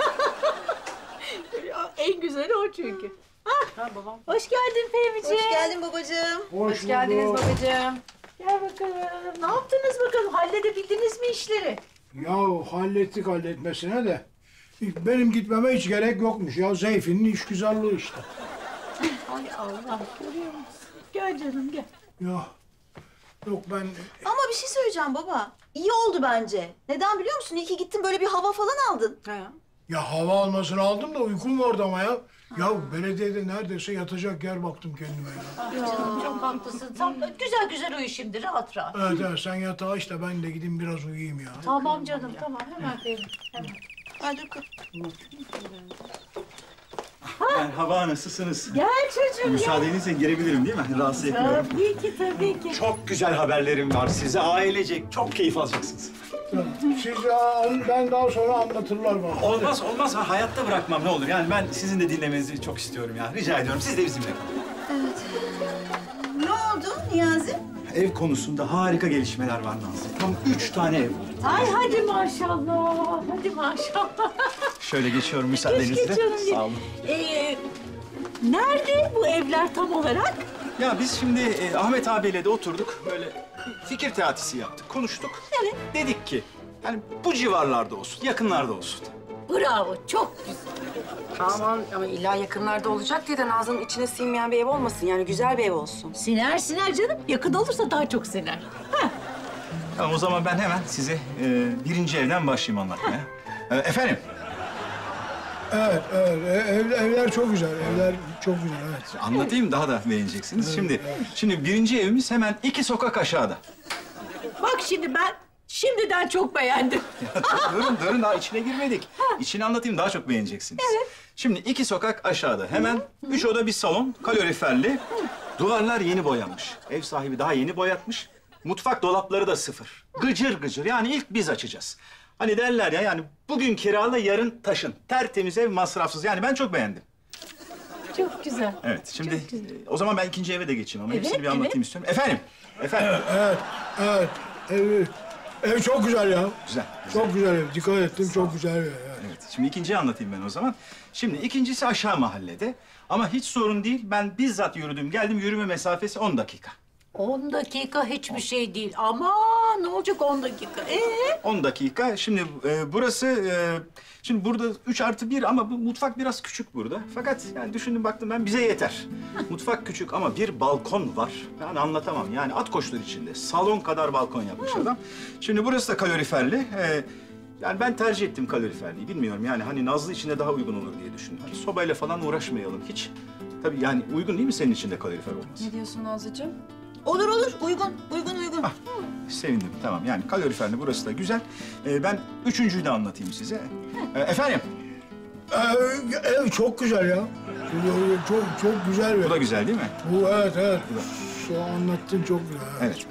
Speaker 1: Ya, en güzeli o çünkü. Ah,
Speaker 2: babam.
Speaker 1: hoş geldin Fehmi'ciğim.
Speaker 16: Hoş geldin babacığım.
Speaker 2: Hoş, geldiniz babacığım.
Speaker 1: Gel bakalım. Ne yaptınız bakalım? Halledebildiniz mi işleri?
Speaker 15: Ya hallettik halletmesine de. Benim gitmeme hiç gerek yokmuş ya. Zeyfin'in işgüzarlığı işte.
Speaker 1: Ay Allah, görüyor musun? Gel canım gel.
Speaker 15: Ya Yok ben...
Speaker 16: Ama bir şey söyleyeceğim baba. İyi oldu bence. Neden biliyor musun? İyi ki gittin böyle bir hava falan aldın.
Speaker 15: Ya hava almasını aldım da uykum vardı ama ya. Ya belediyede neredeyse yatacak yer baktım kendime ya.
Speaker 1: Ya. Canım çok haklısın. Tam güzel güzel uyu şimdi rahat rahat.
Speaker 15: Evet evet sen yatağa iç de ben de gideyim biraz uyuyayım ya.
Speaker 1: Tamam canım tamam hemen verin. Hemen.
Speaker 16: Hadi kız.
Speaker 7: Merhaba, nasılsınız?
Speaker 1: Gel çocuğum gel.
Speaker 7: Müsaadenizle girebilirim değil mi? Rahatsız etmiyorum.
Speaker 1: Tabii ki tabii ki.
Speaker 7: Çok güzel haberlerim var size. Ailecek çok keyif alacaksınız.
Speaker 15: Siz ya, ben daha sonra anlatırlar bana.
Speaker 7: Olmaz, olmaz. Ha, hayatta bırakmam ne olur. Yani ben sizin de dinlemenizi çok istiyorum ya. Rica ediyorum. Siz de bizimle kalın.
Speaker 16: Evet. Ne oldu Niyazi?
Speaker 7: Ev konusunda harika gelişmeler var Nazlı. Tam üç tane ev buldum.
Speaker 1: Ay hadi maşallah. Hadi maşallah.
Speaker 7: Şöyle geçiyorum müsaadenizle.
Speaker 1: Geç canım.
Speaker 7: Sağ olun.
Speaker 1: Ee, nerede bu evler tam olarak?
Speaker 7: Ya biz şimdi e, Ahmet abiyle de oturduk. Böyle fikir teatisi yaptık, konuştuk.
Speaker 1: Evet.
Speaker 7: Dedik ki yani bu civarlarda olsun, yakınlarda olsun.
Speaker 1: Bravo çok güzel.
Speaker 2: Aman ama illa yakınlarda olacak diye de Nazlı'nın içine sinmeyen bir ev olmasın. Yani güzel bir ev olsun.
Speaker 1: Siner siner canım. Yakın olursa daha çok siner.
Speaker 7: Tamam o zaman ben hemen size e, birinci evden başlayayım anlatmaya. E, efendim?
Speaker 15: Evet, evet. Ev, evler çok güzel. Evler çok güzel, evet.
Speaker 7: Anlatayım daha da beğeneceksiniz.
Speaker 15: Evet,
Speaker 7: şimdi
Speaker 15: evet.
Speaker 7: şimdi birinci evimiz hemen iki sokak aşağıda.
Speaker 1: Bak şimdi ben şimdiden çok beğendim.
Speaker 7: durun durun daha içine girmedik. İçini anlatayım daha çok beğeneceksiniz.
Speaker 1: Evet.
Speaker 7: Şimdi iki sokak aşağıda hemen üç oda bir salon kaloriferli. Duvarlar yeni boyanmış. Ev sahibi daha yeni boyatmış. Mutfak dolapları da sıfır. Gıcır gıcır yani ilk biz açacağız. Hani derler ya yani bugün kirala yarın taşın. Tertemiz ev masrafsız yani ben çok beğendim.
Speaker 1: Çok güzel.
Speaker 7: Evet şimdi e, o zaman ben ikinci eve de geçeyim ama
Speaker 1: Evet,
Speaker 7: hepsini bir anlatayım
Speaker 1: evet.
Speaker 7: istiyorum. Efendim? Efendim?
Speaker 15: Evet, evet. Ev, ev çok güzel ya.
Speaker 7: Güzel.
Speaker 15: Çok güzel ev. Dikkat ettim, çok güzel ev. Evet.
Speaker 7: Evet, şimdi ikinciyi anlatayım ben o zaman. Şimdi ikincisi aşağı mahallede. Ama hiç sorun değil. Ben bizzat yürüdüm. Geldim yürüme mesafesi on dakika.
Speaker 1: On dakika hiçbir şey değil. Ama ne olacak on dakika? Ee?
Speaker 7: on dakika. Şimdi e, burası... E, şimdi burada üç artı bir ama bu mutfak biraz küçük burada. Fakat yani düşündüm baktım ben bize yeter. Mutfak küçük ama bir balkon var. Yani anlatamam. Yani at koştur içinde. Salon kadar balkon yapmış adam. Şimdi burası da kaloriferli. E, yani ben tercih ettim kaloriferliği. Bilmiyorum yani hani Nazlı içinde daha uygun olur diye düşündüm. Hani sobayla falan uğraşmayalım hiç. Tabii yani uygun değil mi senin için de kalorifer olması?
Speaker 16: Ne diyorsun Nazlıcığım? Olur olur. Uygun. Uygun uygun.
Speaker 7: Sevindim tamam yani kaloriferli burası da güzel. Ee, ben üçüncüyü de anlatayım size. Ee, efendim?
Speaker 15: Ev, ev çok güzel ya. Çok çok güzel bir ev.
Speaker 7: Bu da güzel değil mi?
Speaker 15: Bu evet evet. Şu anlattın çok güzel.
Speaker 7: Evet.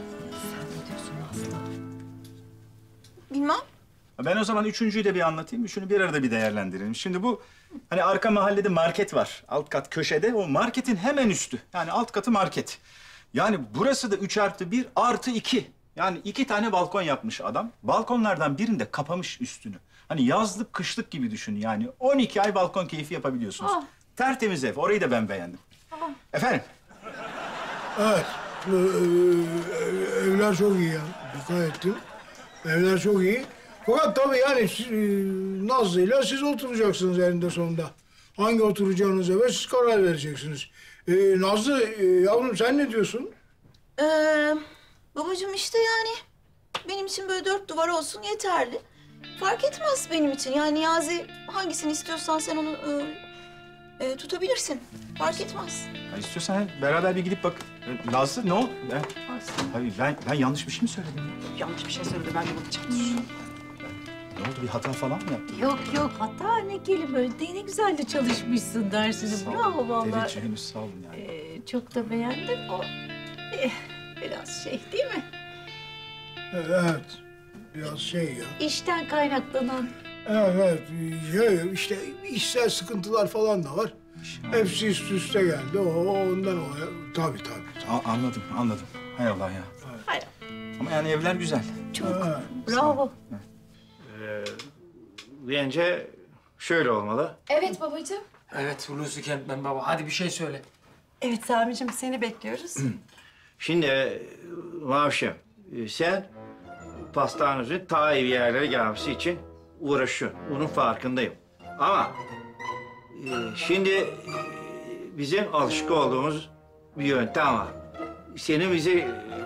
Speaker 16: Bilmem.
Speaker 7: Ben o zaman üçüncüyü de bir anlatayım. Üçünü bir arada bir değerlendirelim. Şimdi bu hani arka mahallede market var. Alt kat köşede. O marketin hemen üstü. Yani alt katı market. Yani burası da üç artı bir artı iki. Yani iki tane balkon yapmış adam. Balkonlardan birinde kapamış üstünü. Hani yazlık kışlık gibi düşün yani. on iki ay balkon keyfi yapabiliyorsunuz.
Speaker 1: Ah.
Speaker 7: Tertemiz ev. Orayı da ben beğendim. Efendim?
Speaker 15: Evet. Ee, evler çok iyi ya. Dikkat ettim. Evler çok iyi. Fakat tabii yani siz, e, Nazlı'yla siz oturacaksınız eninde sonunda. Hangi oturacağınız eve siz karar vereceksiniz. Ee, Nazlı, e, yavrum sen ne diyorsun?
Speaker 16: Ee, babacığım işte yani benim için böyle dört duvar olsun yeterli. Fark etmez benim için. Yani Niyazi hangisini istiyorsan sen onu e, e, tutabilirsin. Fark etmez.
Speaker 7: Ya istiyorsan beraber bir gidip bak. Ee, Nazlı ne oldu? Ben, hayır, ben, ben yanlış bir şey mi söyledim?
Speaker 2: Yanlış bir şey söyledi. Ben de bunu çatışıyorum.
Speaker 7: Ne oldu? Bir hata falan mı yaptın?
Speaker 1: Yok yok hatta ne kelime. Ne güzel de çalışmışsın dersini. Bravo vallahi.
Speaker 7: Teveccühünüz sağ olun yani.
Speaker 1: Ee, çok da beğendim. O eh, biraz şey değil mi?
Speaker 15: Evet. Biraz şey ya.
Speaker 1: İşten kaynaklanan.
Speaker 15: Evet, evet. Şey, işte işsel sıkıntılar falan da var. Hepsi üst üste geldi. O ondan o. Tabii tabii.
Speaker 7: A- anladım, anladım. Hay Allah ya.
Speaker 1: Hay
Speaker 7: Ama yani evler güzel.
Speaker 1: Çok. Bravo.
Speaker 20: Ee, bence şöyle olmalı.
Speaker 9: Evet babacığım.
Speaker 23: Evet Hulusi Kentmen baba. Hadi bir şey söyle.
Speaker 5: Evet Sami'cim seni bekliyoruz.
Speaker 20: Şimdi e, Mavşem, e, sen pastanızın ta iyi yerlere gelmesi için uğraşıyorsun. Bunun farkındayım. Ama e, şimdi e, bizim alışık olduğumuz bir yöntem var. Senin bize e,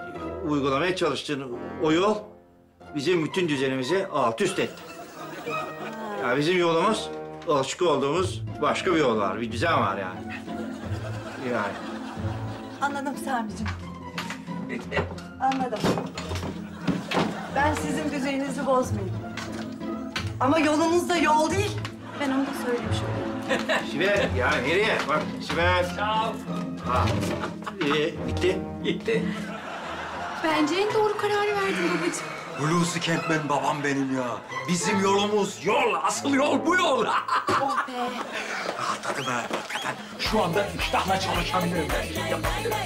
Speaker 20: uygulamaya çalıştığın o yol bizim bütün düzenimizi alt üst etti. Ya bizim yolumuz alışık olduğumuz başka bir yol var, bir düzen var yani. Yani.
Speaker 5: Anladım Sami'cim. Anladım. Ben sizin düzeninizi bozmayayım. Ama yolunuz da yol değil. Ben onu da söylemiş olayım.
Speaker 20: Sibel, ya nereye? Bak Sibel. Ha. Ee, bitti.
Speaker 23: Gitti.
Speaker 9: Bence en doğru kararı verdin babacığım.
Speaker 23: Hulusi Kentmen babam benim ya. Bizim yolumuz yol, asıl yol bu yol.
Speaker 9: Oh be.
Speaker 23: Rahatladım ha, hakikaten. Şu anda iştahla çalışabilirim ben. Yapabilirim.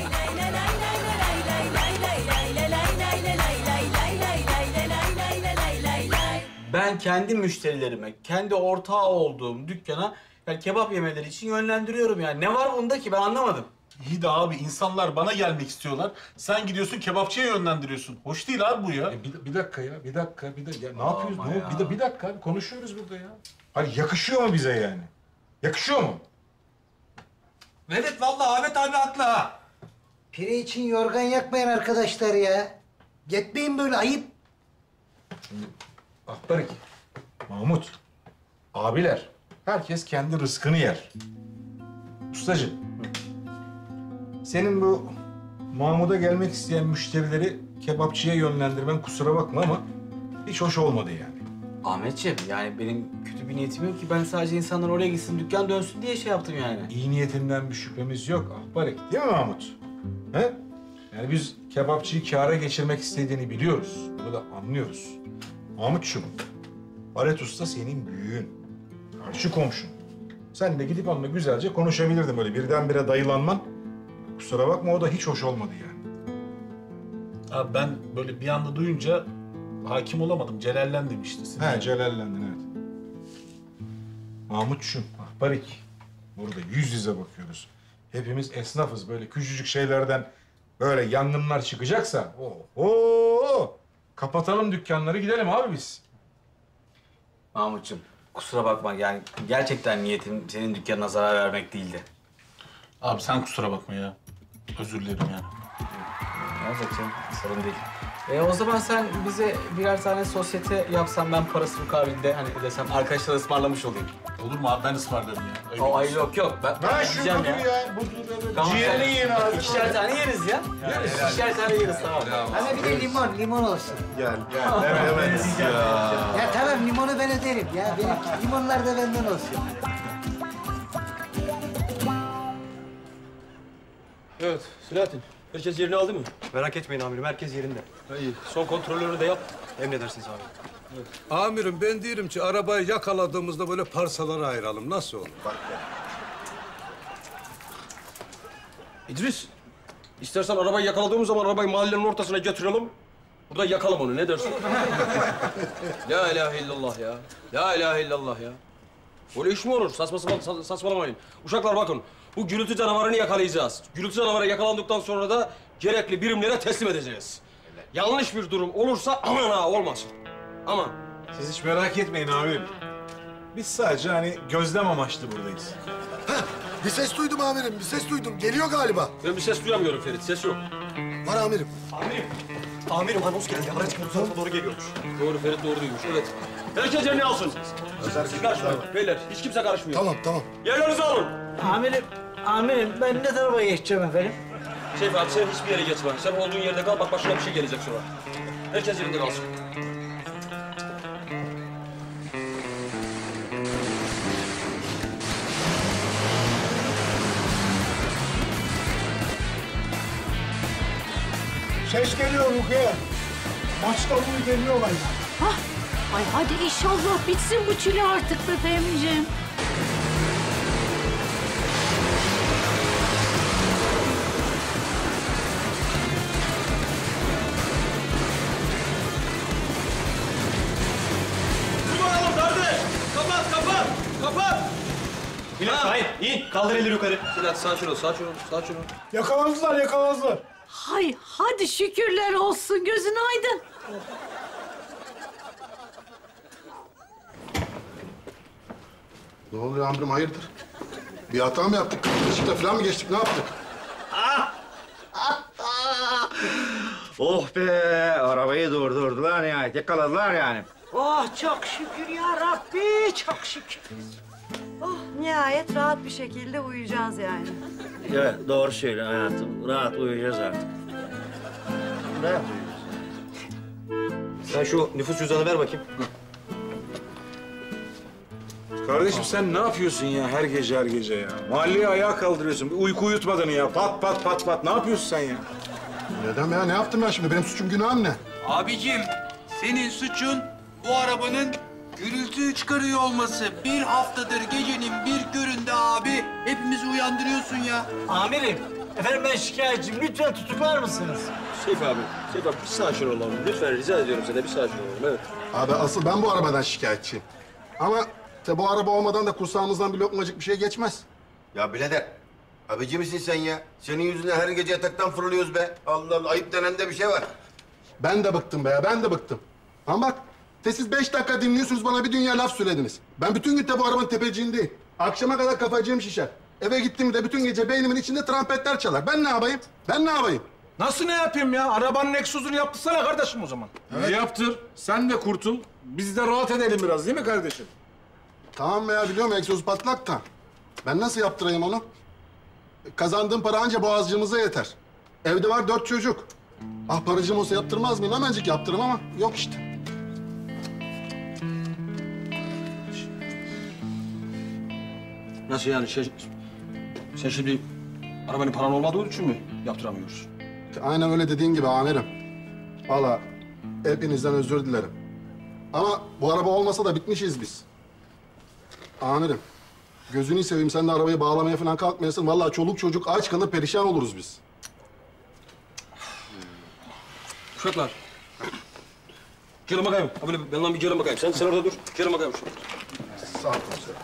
Speaker 3: Ben kendi müşterilerime, kendi ortağı olduğum dükkana yani kebap yemeleri için yönlendiriyorum yani. Ne var bunda ki ben anlamadım.
Speaker 10: İyi de abi insanlar bana gelmek istiyorlar. Sen gidiyorsun kebapçıya yönlendiriyorsun. Hoş değil abi bu ya.
Speaker 8: E, bir, bir dakika ya, bir dakika, bir dakika. Ya, ne yapıyoruz?
Speaker 3: Ama
Speaker 8: Ne,
Speaker 3: ya.
Speaker 8: bir, de, bir dakika abi, konuşuyoruz burada ya. Hani yakışıyor mu bize yani? Yakışıyor mu?
Speaker 23: Evet vallahi Ahmet abi haklı ha.
Speaker 11: Pire için yorgan yakmayın arkadaşlar ya. Yetmeyin böyle ayıp.
Speaker 8: Ahbarik, Mahmut, abiler, herkes kendi rızkını yer. Ustacığım, senin bu Mahmut'a gelmek isteyen müşterileri kebapçıya yönlendirmen kusura bakma ama hiç hoş olmadı yani.
Speaker 3: Ahmetciğim yani benim kötü bir niyetim yok ki. Ben sadece insanlar oraya gitsin, dükkan dönsün diye şey yaptım yani.
Speaker 8: İyi niyetinden bir şüphemiz yok Ahbarik, değil mi Mahmut? He? Yani biz kebapçıyı kâra geçirmek istediğini biliyoruz. Bunu da anlıyoruz. Mahmutçum, Aret Usta senin büyüğün. Karşı komşun. Sen de gidip onunla güzelce konuşabilirdin böyle birdenbire dayılanman. Kusura bakma o da hiç hoş olmadı yani.
Speaker 10: Abi ben böyle bir anda duyunca hakim olamadım. Celallendim işte.
Speaker 8: He celallendin evet. Mahmutçum, Ahbarik. Burada yüz yüze bakıyoruz. Hepimiz esnafız böyle küçücük şeylerden böyle yangınlar çıkacaksa oho kapatalım dükkanları gidelim abi biz.
Speaker 3: Mahmutcuğum kusura bakma yani gerçekten niyetim senin dükkanına zarar vermek değildi.
Speaker 10: Abi sen kusura bakma ya. Özür dilerim yani.
Speaker 3: Ne olacak canım? Sorun değil. E, o zaman sen bize birer tane sosyete yapsan ben parası mukabilinde hani desem arkadaşlara ısmarlamış olayım.
Speaker 10: Olur mu abi ben ısmarlarım ya. Öyle
Speaker 3: O ay
Speaker 10: olsun.
Speaker 3: yok yok. Ben,
Speaker 8: Ben
Speaker 3: gideceğim
Speaker 8: şu budur ya. Budur evet.
Speaker 3: Tamam,
Speaker 8: Ciğerini
Speaker 3: sen-
Speaker 8: yiyin abi.
Speaker 3: İkişer tane yeriz ya.
Speaker 8: Yeriz.
Speaker 3: İkişer tane yeriz tamam.
Speaker 11: Ama bir de limon, limon olsun.
Speaker 8: Gel gel. Evet ya.
Speaker 11: Ya tamam limonu ben öderim ya. Benim limonlar da benden olsun.
Speaker 6: Evet, Selahattin. Herkes yerini aldı mı? Merak etmeyin amirim, herkes yerinde. İyi, son kontrolörü de yap. Emredersiniz abi. Evet.
Speaker 12: Amirim ben diyorum ki arabayı yakaladığımızda böyle parçalara ayıralım. Nasıl olur?
Speaker 6: İdris, istersen arabayı yakaladığımız zaman arabayı mahallenin ortasına götürelim. Burada yakalım onu, ne dersin? La ilahe illallah ya. La ilahe illallah ya. Böyle iş mi olur? Saçma sapan saçmalamayın. Uşaklar bakın, bu gürültü canavarını yakalayacağız. Gürültü canavarı yakalandıktan sonra da gerekli birimlere teslim edeceğiz. Yanlış bir durum olursa aman ha olmasın. Aman.
Speaker 8: Siz hiç merak etmeyin abi. Biz sadece hani gözlem amaçlı buradayız.
Speaker 17: Bir ses duydum amirim, bir ses duydum. Geliyor galiba.
Speaker 6: Ben bir ses duyamıyorum Ferit, ses yok.
Speaker 17: Var amirim.
Speaker 6: Amirim, amirim anons geldi. Araç bu tarafa doğru geliyormuş. Doğru Ferit, doğru duymuş, evet. Herkes yerini alsın. Siz karışmayın, beyler. Hiç kimse karışmıyor.
Speaker 17: Tamam, tamam.
Speaker 6: Yerlerinizi alın.
Speaker 11: Amirim, amirim ben ne tarafa geçeceğim efendim?
Speaker 6: Seyfi abi sen hiçbir yere geçme. Sen olduğun yerde kal, bak başına bir şey gelecek sonra. Herkes yerinde kalsın.
Speaker 15: Ses geliyor Rukiye. Maçta bunu geliyorlar.
Speaker 1: Hah. Ay hadi inşallah bitsin bu çile artık be Fehmi'ciğim.
Speaker 6: Duralım kardeş. Kapat, kapat, kapat. Bilal, hayır, in. Kaldır elleri yukarı. Sedat, sakin ol, sakin ol, sakin ol.
Speaker 15: Yakalandılar, yakalandılar.
Speaker 1: Hay hadi şükürler olsun gözün aydın.
Speaker 17: Ne oluyor amirim, hayırdır? Bir hata mı yaptık? Işıkta falan mı geçtik, ne yaptık?
Speaker 20: Oh be, arabayı durdurdular nihayet, yakaladılar yani.
Speaker 5: Oh çok şükür ya Rabbi, çok şükür. Oh nihayet rahat bir şekilde uyuyacağız yani.
Speaker 20: Evet, doğru söylüyorsun hayatım. Rahat uyuyacağız artık. Rahat uyuyacağız.
Speaker 6: Sen şu nüfus cüzdanı ver bakayım.
Speaker 8: Kardeşim sen ne yapıyorsun ya her gece her gece ya? Mahalleyi ayağa kaldırıyorsun. Bir uyku uyutmadın ya. Pat pat pat pat. Ne yapıyorsun sen ya?
Speaker 17: Neden ya? Ne yaptım ben şimdi? Benim suçum günahım ne?
Speaker 18: Abicim, senin suçun bu arabanın gürültü çıkarıyor olması. Bir haftadır gecenin bir köründe abi hepimizi uyandırıyorsun ya.
Speaker 11: Amirim, efendim ben şikayetçiyim. Lütfen tutuklar mısınız?
Speaker 6: Seyfi abi, Seyfi abi bir sakin olalım. Lütfen rica ediyorum sana bir sakin olalım. Evet.
Speaker 17: Abi asıl ben bu arabadan şikayetçiyim. Ama tabi bu araba olmadan da kursağımızdan bir lokmacık bir şey geçmez.
Speaker 14: Ya birader, abici misin sen ya? Senin yüzünden her gece yataktan fırlıyoruz be. Allah Allah, ayıp denen de bir şey var.
Speaker 17: Ben de bıktım be ya, ben de bıktım. Ama bak, te siz beş dakika dinliyorsunuz, bana bir dünya laf söylediniz. Ben bütün gün de bu arabanın tepeciğindeyim. Akşama kadar kafacığım şişer. Eve gittiğimde bütün gece beynimin içinde trompetler çalar. Ben ne yapayım? Ben ne yapayım?
Speaker 13: Nasıl ne yapayım ya? Arabanın egzozunu yaptırsana kardeşim o zaman.
Speaker 8: Evet. Yaptır. Sen de kurtul. Biz de rahat edelim biraz değil mi kardeşim?
Speaker 17: Tamam be ya, biliyorum egzoz patlak da. Ben nasıl yaptırayım onu? Kazandığım para anca boğazcığımıza yeter. Evde var dört çocuk. Ah paracığım olsa yaptırmaz mıyım? Hemencik yaptırım ama yok işte.
Speaker 6: Nasıl yani? Şey, sen şimdi arabanın paran olmadığı için mi yaptıramıyorsun?
Speaker 17: Aynen öyle dediğin gibi amirim. Vallahi hepinizden özür dilerim. Ama bu araba olmasa da bitmişiz biz. Amirim, gözünü seveyim sen de arabayı bağlamaya falan kalkmayasın. Vallahi çoluk çocuk aç kalır perişan oluruz biz.
Speaker 6: Uşaklar. Gelin bakayım. Ha böyle benden bir gelin bakayım. Sen, sen orada dur. Gelin bakayım şu.
Speaker 17: Sağ ol komiserim.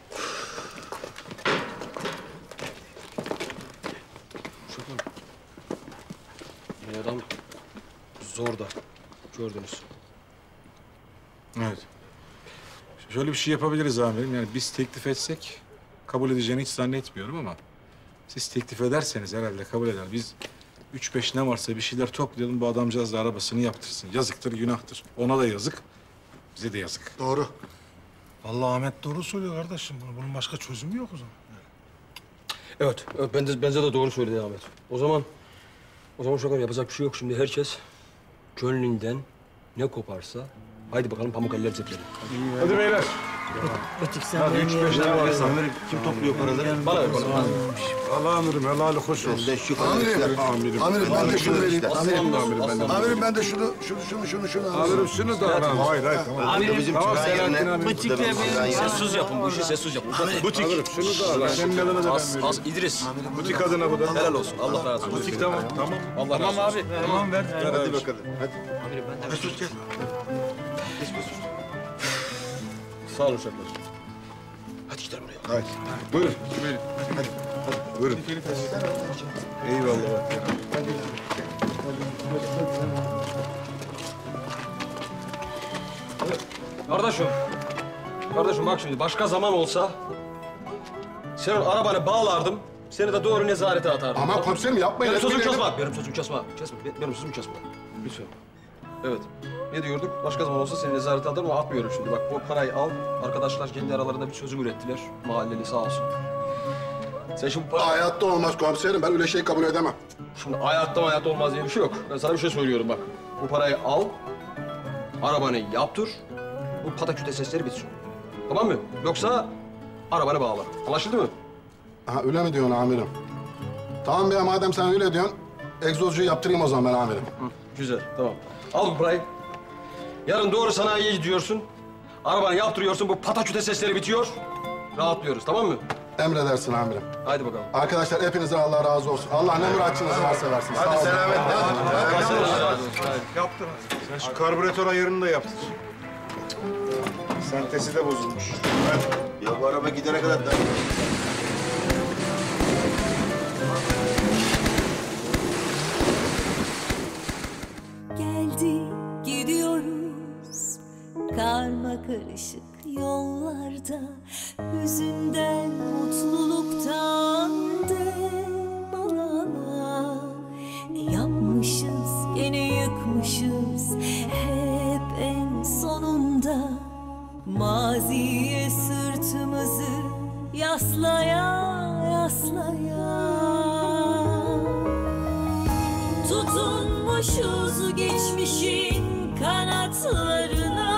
Speaker 6: Uşaklar. Bu adam zor da. Gördünüz.
Speaker 8: Evet. Şöyle bir şey yapabiliriz amirim. Yani biz teklif etsek kabul edeceğini hiç zannetmiyorum ama siz teklif ederseniz herhalde kabul eder. Biz üç beş ne varsa bir şeyler toplayalım. Bu adamcağız da arabasını yaptırsın. Yazıktır, günahtır. Ona da yazık, bize de yazık.
Speaker 17: Doğru.
Speaker 12: Vallahi Ahmet doğru söylüyor kardeşim. Bunun, bunun başka çözümü yok o zaman.
Speaker 6: Evet, evet bence, bence de doğru söyledi Ahmet. O zaman, o zaman şaka yapacak bir şey yok. Şimdi herkes gönlünden ne koparsa, haydi bakalım pamuk eller cepleri.
Speaker 8: Hadi beyler.
Speaker 11: Batik sen
Speaker 8: Hadi
Speaker 11: de
Speaker 8: üç beş
Speaker 11: yemeğe
Speaker 8: ne
Speaker 11: bak.
Speaker 8: varsa.
Speaker 14: Kim topluyor paraları?
Speaker 6: Bana ver, bana.
Speaker 12: Allah amirim helali hoş olsun.
Speaker 14: Benden şu
Speaker 12: Amirim,
Speaker 14: amirim.
Speaker 12: amirim ben de şunu vereyim.
Speaker 14: Aslan,
Speaker 12: Amirim,
Speaker 14: aslan.
Speaker 12: amirim ben de şunu, şunu, şunu, şunu, şunu. Amirim şunu da al. Hayır, hayır, tamam.
Speaker 14: Amirim, bizim
Speaker 12: Tamam,
Speaker 14: çırağı
Speaker 12: Selahattin
Speaker 14: yerine.
Speaker 12: amirim.
Speaker 11: Butikle
Speaker 14: Çırağı yerine.
Speaker 6: Sessiz yapın, bu işi sessiz yapın. Butik.
Speaker 12: Amirim şunu da al. Senin adına da ben
Speaker 6: Az,
Speaker 12: veriyorum.
Speaker 6: az İdris.
Speaker 8: Butik adına bu da.
Speaker 6: Helal olsun, Allah razı olsun.
Speaker 8: Butik tamam, tamam.
Speaker 6: Allah razı olsun.
Speaker 8: Tamam abi. Tamam ver. ver
Speaker 14: Hadi
Speaker 8: abi.
Speaker 14: bakalım. Hadi.
Speaker 6: Amirim ben de Mesut gel. Sağ olun uşaklar. Hadi gidelim oraya.
Speaker 12: Haydi. Buyurun. Buyurun. Hadi. Hadi. Buyurun. Eyvallah.
Speaker 6: Kardeşim, kardeşim bak şimdi başka zaman olsa senin arabanı bağlardım, seni de doğru nezarete atardım.
Speaker 17: Ama komiserim yapmayın.
Speaker 6: Benim sözümü
Speaker 17: etmeyin.
Speaker 6: kesme, benim sözümü kesme. Kesme, be- benim sözümü kesme. Lütfen. Evet. Ne diyorduk? Başka zaman olsa seni nezarete atarım ama atmıyorum şimdi. Bak bu parayı al. Arkadaşlar kendi aralarında bir çözüm ürettiler. Mahalleli sağ olsun. Sen şimdi bu para...
Speaker 17: Hayatta olmaz komiserim. Ben öyle şey kabul edemem.
Speaker 6: Şimdi hayatta hayatta olmaz diye bir şey yok. Ben sana bir şey söylüyorum bak. Bu parayı al, arabanı yaptır, bu pataküte sesleri bitsin. Tamam mı? Yoksa arabanı bağla. Anlaşıldı mı?
Speaker 17: Ha öyle mi diyorsun amirim? Tamam be madem sen öyle diyorsun, egzozcuyu yaptırayım o zaman ben amirim.
Speaker 6: Hı, güzel, tamam. Al bu parayı. Yarın doğru sanayiye gidiyorsun. Arabanı yaptırıyorsun, bu pataküte sesleri bitiyor. Rahatlıyoruz, tamam mı?
Speaker 17: Emredersin amirim.
Speaker 6: Haydi bakalım.
Speaker 17: Arkadaşlar hepinize Allah razı olsun. Allah ne muratçınız varsa versin.
Speaker 14: Hadi selametle.
Speaker 8: Yaptın. Sen şu karbüratör ayarını da yaptır. Sentezi de bozulmuş. Hadi.
Speaker 14: Ya bu araba gidene kadar da...
Speaker 21: Geldi gidiyoruz karma karışık yollarda, hüzünden mutluluktan dem alana. Ne yapmışız gene tutunmuşuz geçmişin kanatlarına.